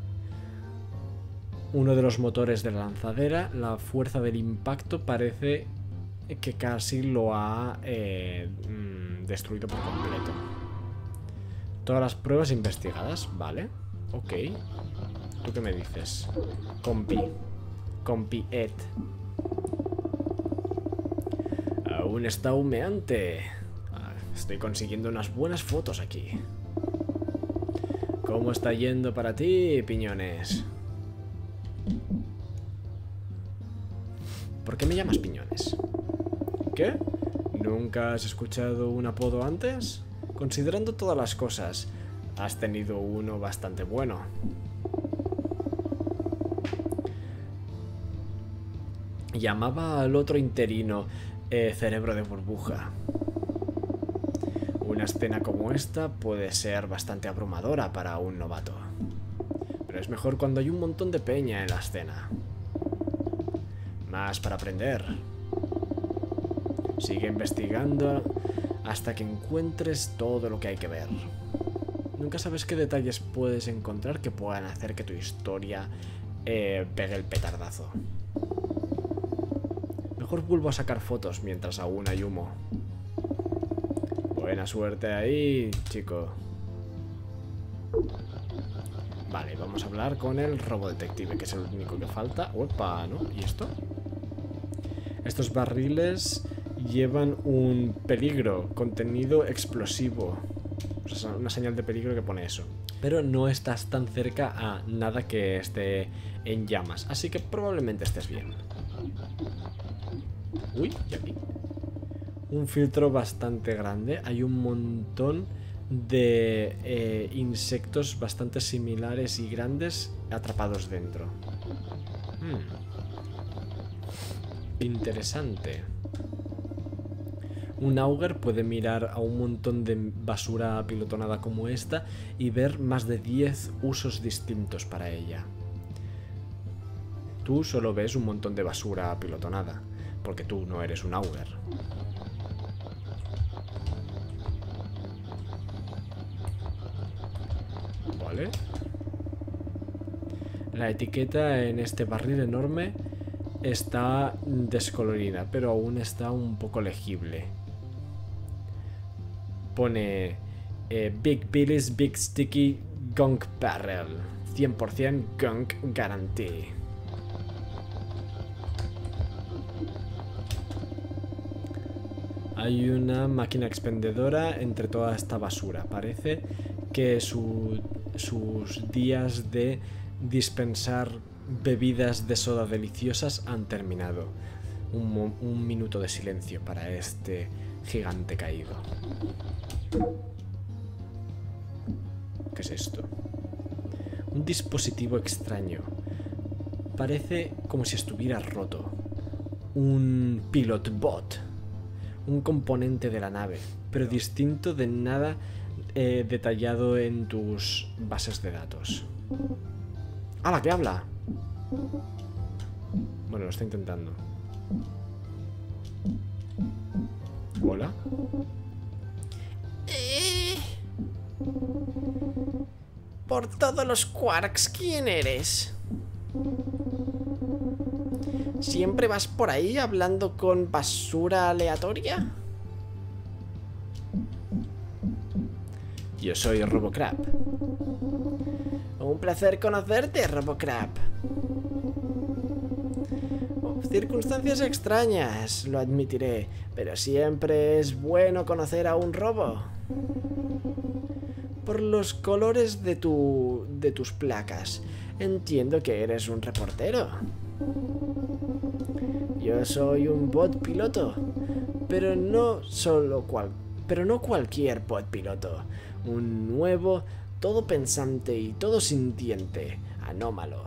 Uno de los motores de la lanzadera, la fuerza del impacto parece que casi lo ha eh, destruido por completo. Todas las pruebas investigadas, vale. Ok. ¿Tú qué me dices? Compi. Compi Ed. Aún está humeante. Estoy consiguiendo unas buenas fotos aquí. ¿Cómo está yendo para ti, Piñones? ¿Por qué me llamas Piñones? ¿Qué? ¿Nunca has escuchado un apodo antes? Considerando todas las cosas, has tenido uno bastante bueno. Llamaba al otro interino eh, cerebro de burbuja. Una escena como esta puede ser bastante abrumadora para un novato. Pero es mejor cuando hay un montón de peña en la escena. Más para aprender. Sigue investigando hasta que encuentres todo lo que hay que ver. Nunca sabes qué detalles puedes encontrar que puedan hacer que tu historia eh, pegue el petardazo. Mejor vuelvo a sacar fotos mientras aún hay humo. Buena suerte ahí, chico. Vale, vamos a hablar con el robodetective, que es el único que falta. Opa, ¿no? ¿Y esto? Estos barriles llevan un peligro, contenido explosivo. O sea, una señal de peligro que pone eso. Pero no estás tan cerca a nada que esté en llamas, así que probablemente estés bien. Uy, ¿y aquí? Un filtro bastante grande. Hay un montón de eh, insectos bastante similares y grandes atrapados dentro. Hmm. Interesante. Un auger puede mirar a un montón de basura apilotonada como esta y ver más de diez usos distintos para ella. Tú solo ves un montón de basura apilotonada, porque tú no eres un auger. Vale. La etiqueta en este barril enorme está descolorida, pero aún está un poco legible. Pone eh, Big Billy's Big Sticky Gunk Barrel. cien por cien Gunk Guarantee. Hay una máquina expendedora entre toda esta basura. Parece que su, sus días de dispensar bebidas de soda deliciosas han terminado. Un, un minuto de silencio para este gigante caído. ¿Qué es esto? Un dispositivo extraño. Parece como si estuviera roto. Un pilot bot. Un componente de la nave, pero distinto de nada eh, detallado en tus bases de datos. ¡Hala, que habla! Bueno, lo está intentando. ¿Hola? Por todos los quarks, ¿quién eres? ¿Siempre vas por ahí hablando con basura aleatoria? Yo soy Robocrab. Un placer conocerte, Robocrab. Circunstancias extrañas, lo admitiré, pero siempre es bueno conocer a un robo. Por los colores de tu... de tus placas, entiendo que eres un reportero. Yo soy un bot piloto, pero no solo cual... pero no cualquier bot piloto. Un nuevo, todo pensante y todo sintiente, anómalo.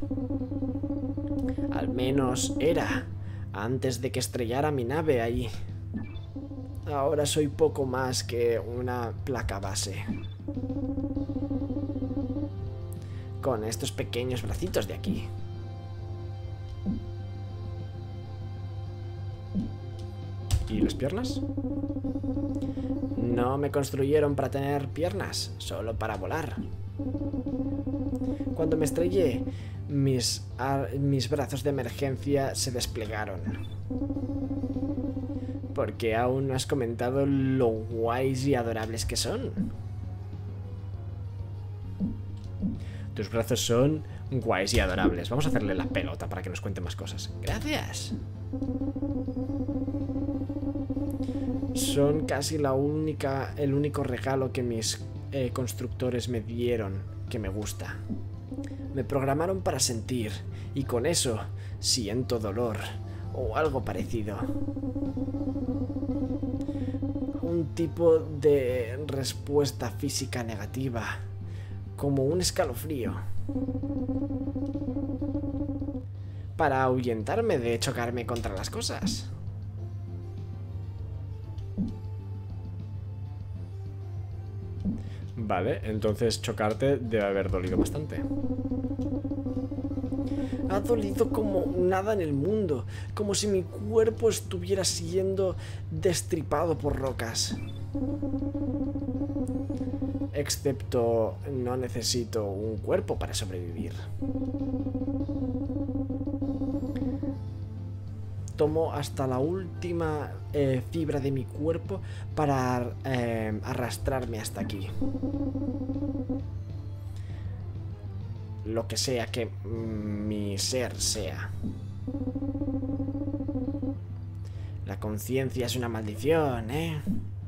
Al menos era, antes de que estrellara mi nave ahí. Ahora soy poco más que una placa base. Con estos pequeños bracitos de aquí. ¿Y las piernas? No me construyeron para tener piernas, solo para volar. Cuando me estrellé, mis, mis brazos de emergencia se desplegaron. ¿Por qué aún no has comentado lo guays y adorables que son? Tus brazos son guays y adorables. Vamos a hacerle la pelota para que nos cuente más cosas. Gracias. Son casi la única, el único regalo que mis eh, constructores me dieron que me gusta. Me programaron para sentir, y con eso siento dolor, o algo parecido. Un tipo de respuesta física negativa, como un escalofrío. Para ahuyentarme de chocarme contra las cosas. Vale, entonces chocarte debe haber dolido bastante. Ha dolido como nada en el mundo, como si mi cuerpo estuviera siendo destripado por rocas. Excepto, no necesito un cuerpo para sobrevivir. Tomo hasta la última eh, fibra de mi cuerpo para eh, arrastrarme hasta aquí. Lo que sea que mi ser sea. La conciencia es una maldición, ¿eh?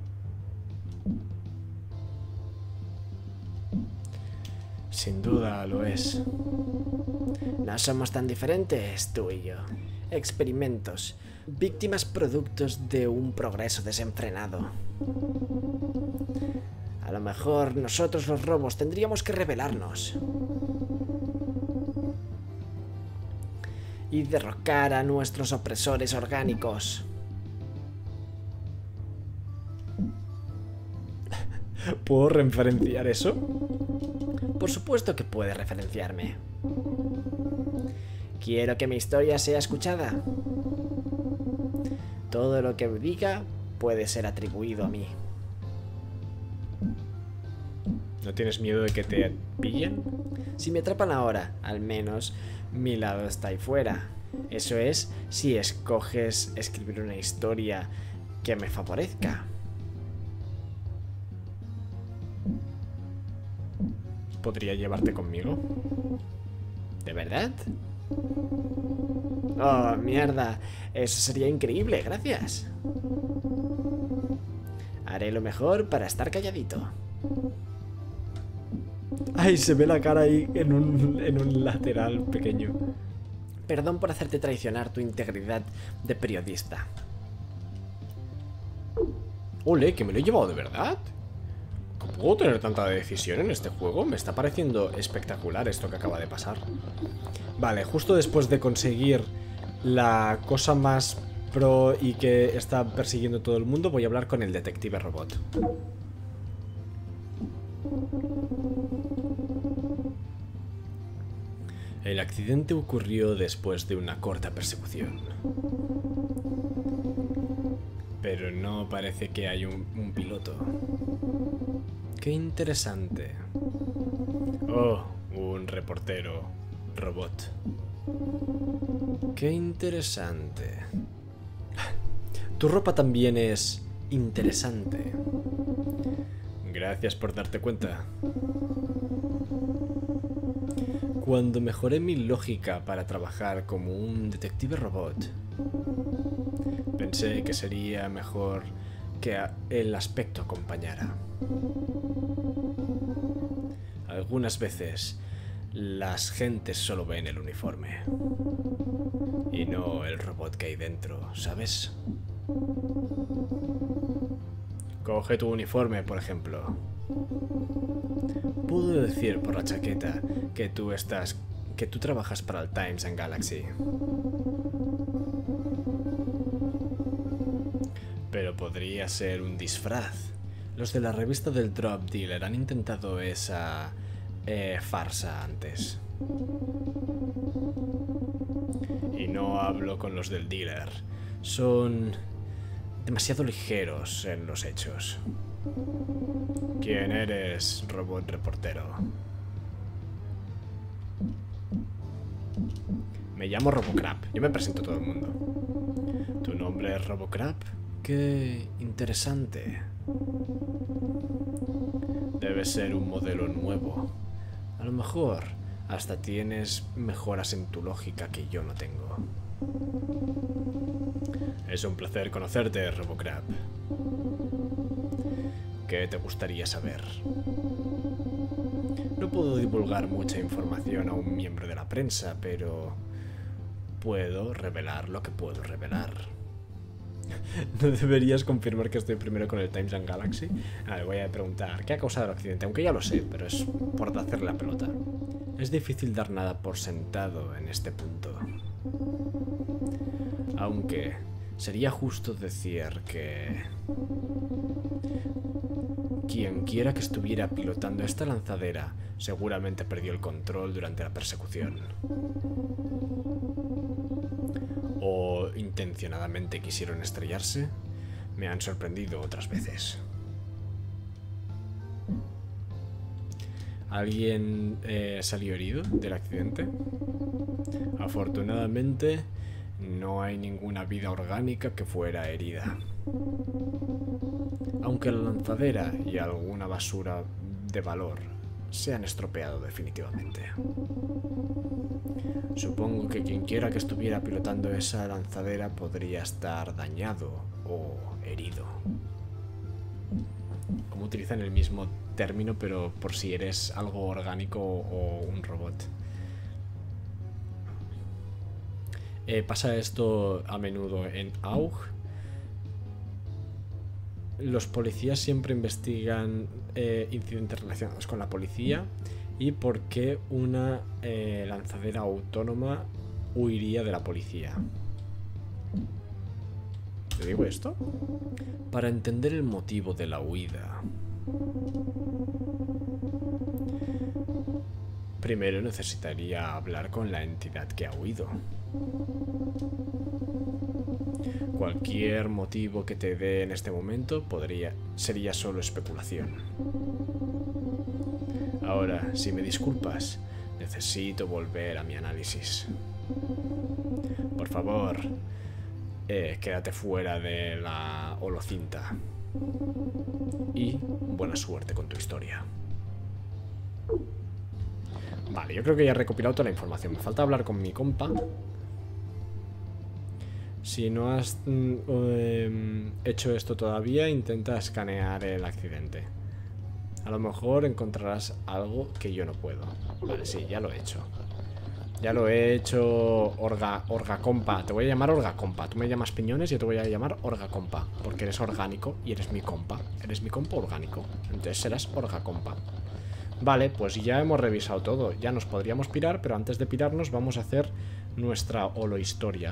Sin duda lo es. No somos tan diferentes, tú y yo. Experimentos, víctimas productos de un progreso desenfrenado. A lo mejor nosotros los robos tendríamos que rebelarnos y derrocar a nuestros opresores orgánicos. ¿Puedo referenciar eso? Por supuesto que puede referenciarme. Quiero que mi historia sea escuchada. Todo lo que diga puede ser atribuido a mí. ¿No tienes miedo de que te pillen? Si me atrapan ahora, al menos mi lado está ahí fuera. Eso es, si escoges escribir una historia que me favorezca. ¿Podría llevarte conmigo? ¿De verdad? Oh, mierda. Eso sería increíble, gracias. Haré lo mejor para estar calladito. Ay, se ve la cara ahí en un, en un lateral pequeño. Perdón por hacerte traicionar tu integridad de periodista. Ole, que me lo he llevado de verdad. ¿Cómo puedo tener tanta decisión en este juego? Me está pareciendo espectacular esto que acaba de pasar. Vale, justo después de conseguir la cosa más pro y que está persiguiendo todo el mundo, voy a hablar con el detective robot. El accidente ocurrió después de una corta persecución. Pero no parece que haya un, un piloto. Qué interesante. Oh, un reportero robot. Qué interesante. Tu ropa también es interesante. Gracias por darte cuenta. Cuando mejoré mi lógica para trabajar como un detective robot, pensé que sería mejor que el aspecto acompañara. Algunas veces las gentes solo ven el uniforme y no el robot que hay dentro, ¿sabes? Coge tu uniforme, por ejemplo. Puedo decir por la chaqueta que tú estás, que tú trabajas para el Times and Galaxy. Pero podría ser un disfraz. Los de la revista del Drop Dealer han intentado esa eh, farsa antes. Y no hablo con los del dealer. Son demasiado ligeros en los hechos. ¿Quién eres, robot reportero? Me llamo Robocrap. Yo me presento a todo el mundo. ¿Tu nombre es Robocrap? Qué interesante. Debe ser un modelo nuevo. A lo mejor hasta tienes mejoras en tu lógica que yo no tengo. Es un placer conocerte, Robocrap. ¿Qué te gustaría saber? No puedo divulgar mucha información a un miembro de la prensa, pero puedo revelar lo que puedo revelar. ¿No deberías confirmar que estoy primero con el Times and Galaxy? Ah, le voy a preguntar, ¿qué ha causado el accidente? Aunque ya lo sé, pero es por hacerle la pelota. Es difícil dar nada por sentado en este punto. Aunque sería justo decir que quien quiera que estuviera pilotando esta lanzadera seguramente perdió el control durante la persecución. O intencionadamente quisieron estrellarse. Me han sorprendido otras veces. ¿Alguien eh, salió herido del accidente? Afortunadamente, no hay ninguna vida orgánica que fuera herida. Aunque la lanzadera y alguna basura de valor se han estropeado definitivamente. Supongo que quien quiera que estuviera pilotando esa lanzadera podría estar dañado o herido. Como utilizan el mismo término, pero por si eres algo orgánico o un robot. Eh, pasa esto a menudo en A U G. Los policías siempre investigan eh, incidentes relacionados con la policía y por qué una eh, lanzadera autónoma huiría de la policía. ¿Te digo esto? Para entender el motivo de la huida, primero necesitaría hablar con la entidad que ha huido. Cualquier motivo que te dé en este momento podría, sería solo especulación. Ahora, si me disculpas, necesito volver a mi análisis. Por favor, eh, quédate fuera de la holocinta. Y buena suerte con tu historia. Vale, yo creo que ya he recopilado toda la información. Me falta hablar con mi compa. Si no has mm, eh, hecho esto todavía, intenta escanear el accidente. A lo mejor encontrarás algo que yo no puedo. Vale, sí, ya lo he hecho. Ya lo he hecho, Orga, Orga Compa. Te voy a llamar Orga Compa. Tú me llamas Piñones y yo te voy a llamar Orga Compa. Porque eres orgánico y eres mi compa. Eres mi compa orgánico. Entonces serás Orga Compa. Vale, pues ya hemos revisado todo. Ya nos podríamos pirar, pero antes de pirarnos vamos a hacer nuestra holohistoria.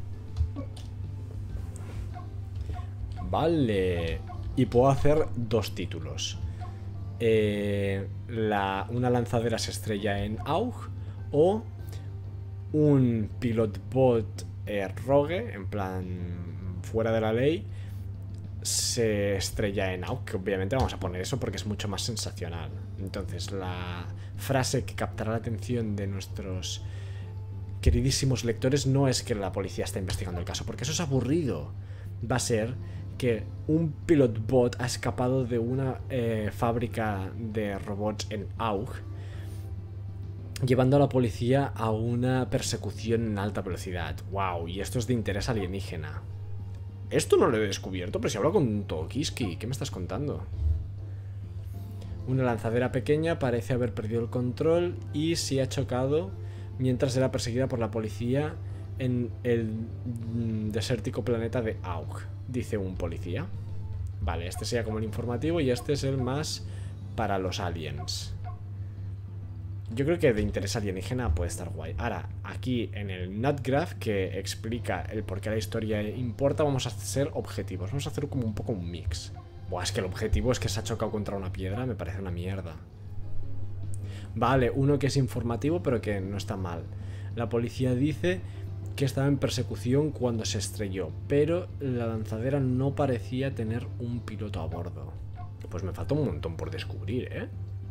Vale. Y puedo hacer dos títulos. Eh, la, una lanzadera se estrella en A U G o un pilot bot eh, rogue, en plan fuera de la ley, se estrella en Auk, que obviamente vamos a poner eso porque es mucho más sensacional. Entonces, la frase que captará la atención de nuestros queridísimos lectores no es que la policía está investigando el caso, porque eso es aburrido. Va a ser que un pilot bot ha escapado de una eh, fábrica de robots en Auk, llevando a la policía a una persecución en alta velocidad. ¡Wow! Y esto es de interés alienígena. Esto no lo he descubierto, pero si hablo con Tokiski, ¿qué me estás contando? Una lanzadera pequeña parece haber perdido el control y se ha chocado mientras era perseguida por la policía en el mm, desértico planeta de Auk, dice un policía. Vale, este sería como el informativo y este es el más para los aliens. Yo creo que de interés alienígena puede estar guay. Ahora, aquí en el NatGraph, que explica el por qué la historia importa, vamos a hacer objetivos. Vamos a hacer como un poco un mix. Buah, es que el objetivo es que se ha chocado contra una piedra, me parece una mierda. Vale, uno que es informativo, pero que no está mal. La policía dice que estaba en persecución cuando se estrelló, pero la lanzadera no parecía tener un piloto a bordo. Pues me falta un montón por descubrir, ¿eh?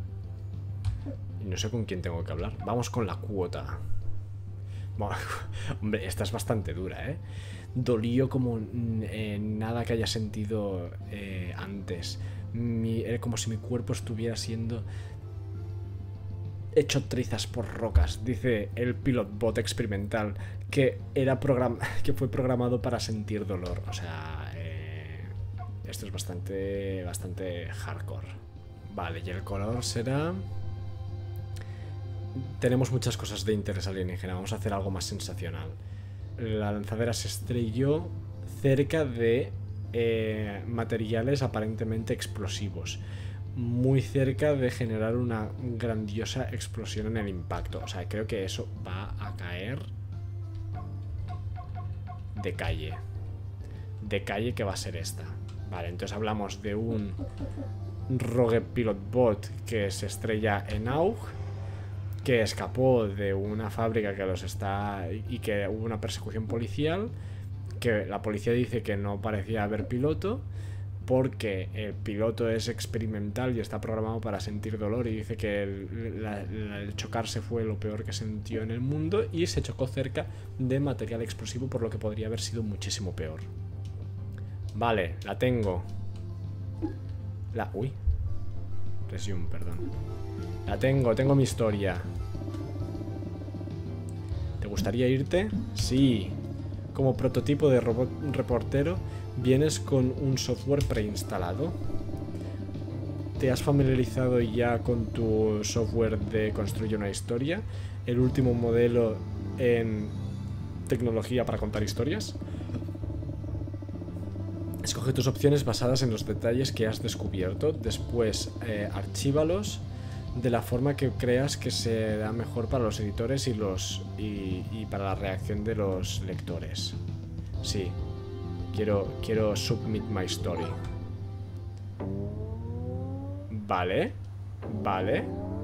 Y no sé con quién tengo que hablar. Vamos con la cuota. Bueno, hombre, esta es bastante dura, ¿eh? Dolió como eh, nada que haya sentido eh, antes. Mi, era como si mi cuerpo estuviera siendo hecho trizas por rocas, dice el pilot bot experimental que, era program que fue programado para sentir dolor. O sea, eh, esto es bastante, bastante hardcore. Vale, y el color será... Tenemos muchas cosas de interés alienígena. Vamos a hacer algo más sensacional. La lanzadera se estrelló cerca de eh, materiales aparentemente explosivos, muy cerca de generar una grandiosa explosión en el impacto. O sea, creo que eso va a caer de calle. De calle, que va a ser esta. Vale, entonces hablamos de un Rogue Pilot Bot que se estrella en Auk, que escapó de una fábrica que los está... y que hubo una persecución policial, que la policía dice que no parecía haber piloto, porque el piloto es experimental y está programado para sentir dolor, y dice que el, la, la, el chocarse fue lo peor que sintió en el mundo, y se chocó cerca de material explosivo, por lo que podría haber sido muchísimo peor. Vale, la tengo. La... Uy. Resume, perdón. La tengo, tengo mi historia. ¿Te gustaría irte? Sí. Como prototipo de robot reportero, vienes con un software preinstalado. ¿Te has familiarizado ya con tu software de Construye una historia? El último modelo en tecnología para contar historias. Escoge tus opciones basadas en los detalles que has descubierto. Después, eh, archívalos de la forma que creas que será mejor para los editores y, los, y, y para la reacción de los lectores. Sí, quiero, quiero submit my story. Vale, vale.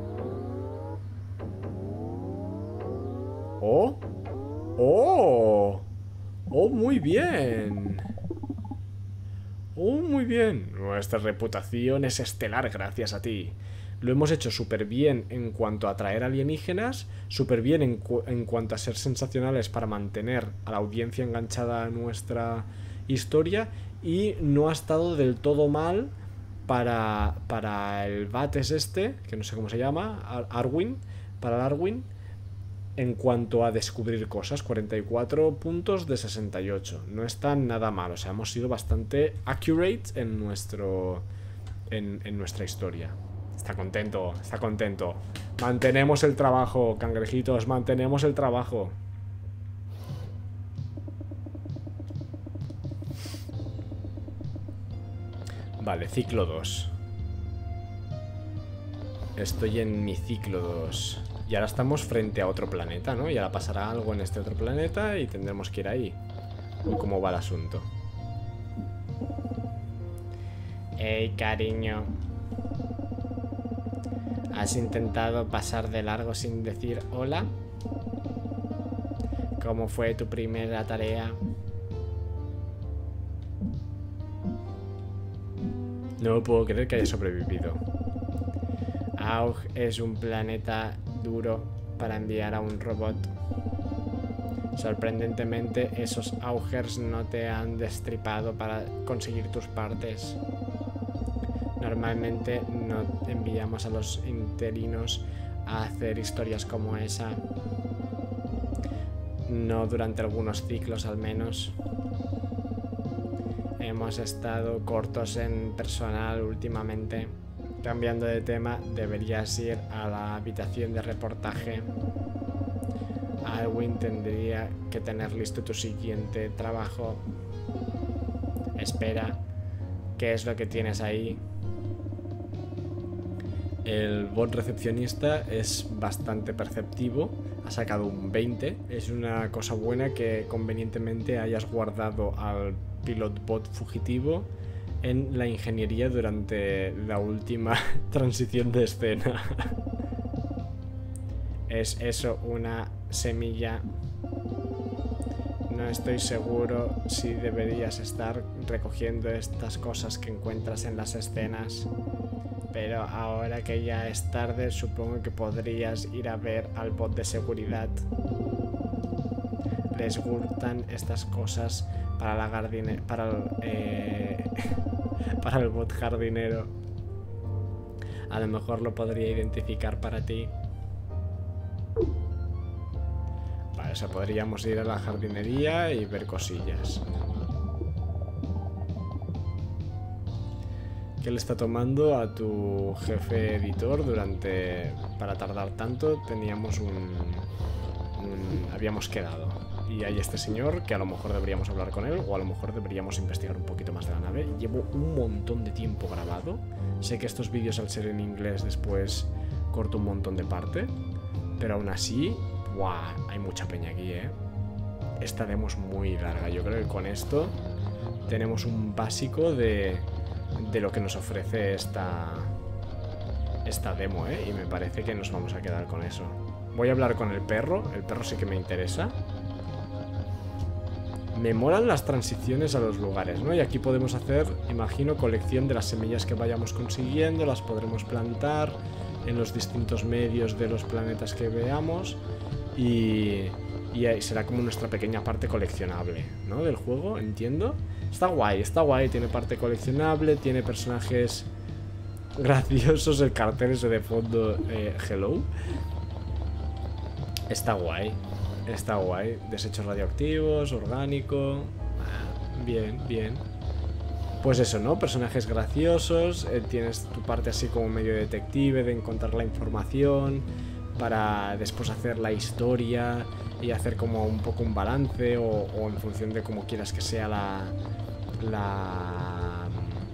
Oh, oh, oh, muy bien. Oh, muy bien. Nuestra reputación es estelar gracias a ti. Lo hemos hecho súper bien en cuanto a atraer alienígenas, súper bien en, cu en cuanto a ser sensacionales para mantener a la audiencia enganchada a nuestra historia, y no ha estado del todo mal para, para el Bates este, que no sé cómo se llama, Ar Arwin, para Arwin, en cuanto a descubrir cosas. Cuarenta y cuatro puntos de sesenta y ocho. No está nada mal, o sea, hemos sido bastante accurate en, nuestro, en, en nuestra historia. Está contento, está contento. Mantenemos el trabajo, cangrejitos, mantenemos el trabajo. Vale, ciclo dos. Estoy en mi ciclo dos. Y ahora estamos frente a otro planeta, ¿no? Y ahora pasará algo en este otro planeta y tendremos que ir ahí. Uy, ¿cómo va el asunto? Ey, cariño. ¿Has intentado pasar de largo sin decir hola? ¿Cómo fue tu primera tarea? No puedo creer que haya sobrevivido. Aug es un planeta duro para enviar a un robot. Sorprendentemente, esos Augers no te han destripado para conseguir tus partes. Normalmente no enviamos a los interinos a hacer historias como esa. No durante algunos ciclos, al menos. Hemos estado cortos en personal últimamente. Cambiando de tema, deberías ir a la habitación de reportaje. Alwyn tendría que tener listo tu siguiente trabajo. Espera, ¿qué es lo que tienes ahí? El bot recepcionista es bastante perceptivo, ha sacado un veinte. Es una cosa buena que convenientemente hayas guardado al pilot bot fugitivo en la ingeniería durante la última transición de escena. ¿Es eso una semilla? No estoy seguro si deberías estar recogiendo estas cosas que encuentras en las escenas. Pero ahora que ya es tarde, supongo que podrías ir a ver al bot de seguridad. Les gustan estas cosas para la jardine para el, eh, para el bot jardinero. A lo mejor lo podría identificar para ti. Vale, o sea, podríamos ir a la jardinería y ver cosillas. ¿Qué le está tomando a tu jefe editor durante... para tardar tanto? Teníamos un... un habíamos quedado. Y hay este señor que a lo mejor deberíamos hablar con él, o a lo mejor deberíamos investigar un poquito más de la nave. Llevo un montón de tiempo grabado. Sé que estos vídeos, al ser en inglés, después corto un montón de parte. Pero aún así, ¡buah! Hay mucha peña aquí, ¿eh? Esta demo es muy larga. Yo creo que con esto tenemos un básico de... de lo que nos ofrece esta esta demo, ¿eh? Y me parece que nos vamos a quedar con eso. Voy a hablar con el perro. El perro sí que me interesa. Me molan las transiciones a los lugares, ¿no? Y aquí podemos hacer, imagino, colección de las semillas que vayamos consiguiendo. Las podremos plantar en los distintos medios de los planetas que veamos. Y, y ahí será como nuestra pequeña parte coleccionable, ¿no? Del juego, entiendo. Está guay, está guay, tiene parte coleccionable, tiene personajes graciosos, el cartel ese de fondo, eh, hello. Está guay, está guay. Desechos radioactivos, orgánico, ah, bien, bien. Pues eso, ¿no? Personajes graciosos, eh, tienes tu parte así como medio detective de encontrar la información para después hacer la historia y hacer como un poco un balance o, o en función de cómo quieras que sea la... la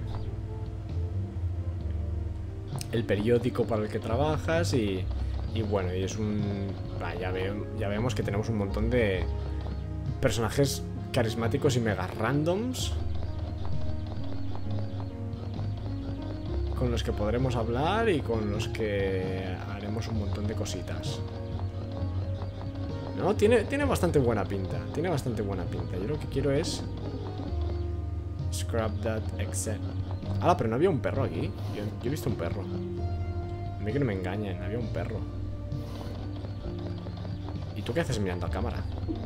el periódico para el que trabajas y, y bueno, y es un... bah, ya, ve, ya vemos que tenemos un montón de personajes carismáticos y mega randoms con los que podremos hablar y con los que haremos un montón de cositas. No, tiene, tiene bastante buena pinta. Tiene bastante buena pinta. Yo lo que quiero es... Scrap that exit. Ah, pero no había un perro aquí. Yo, yo he visto un perro. A mí que no me engañen, había un perro. ¿Y tú qué haces mirando a cámara?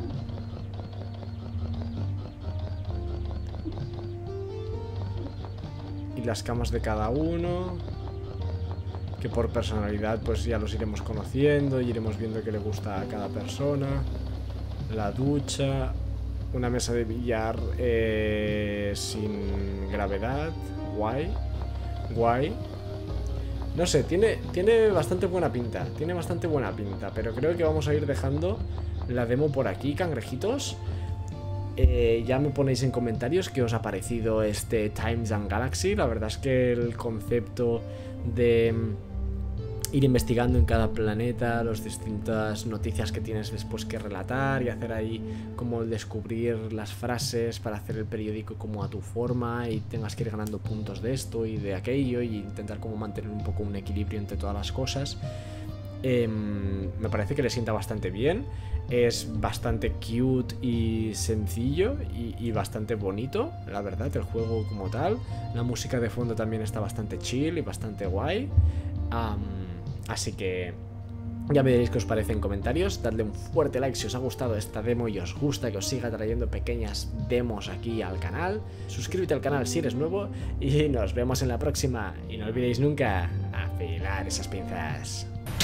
Y las camas de cada uno, que por personalidad pues ya los iremos conociendo y iremos viendo qué le gusta a cada persona. La ducha, una mesa de billar eh, sin gravedad, guay, guay. No sé, tiene, tiene bastante buena pinta, tiene bastante buena pinta, pero creo que vamos a ir dejando la demo por aquí, cangrejitos. Eh, ya me ponéis en comentarios qué os ha parecido este Times and Galaxy. La verdad es que el concepto de ir investigando en cada planeta las distintas noticias que tienes después que relatar y hacer ahí como el descubrir las frases para hacer el periódico como a tu forma y tengas que ir ganando puntos de esto y de aquello y intentar como mantener un poco un equilibrio entre todas las cosas. Eh, me parece que le sienta bastante bien. Es bastante cute y sencillo y, y bastante bonito, la verdad, el juego como tal. La música de fondo también está bastante chill y bastante guay. Um, así que ya me diréis qué os parece en comentarios. Dadle un fuerte like si os ha gustado esta demo y os gusta que os siga trayendo pequeñas demos aquí al canal. Suscríbete al canal si eres nuevo y nos vemos en la próxima. Y no olvidéis nunca afilar esas pinzas.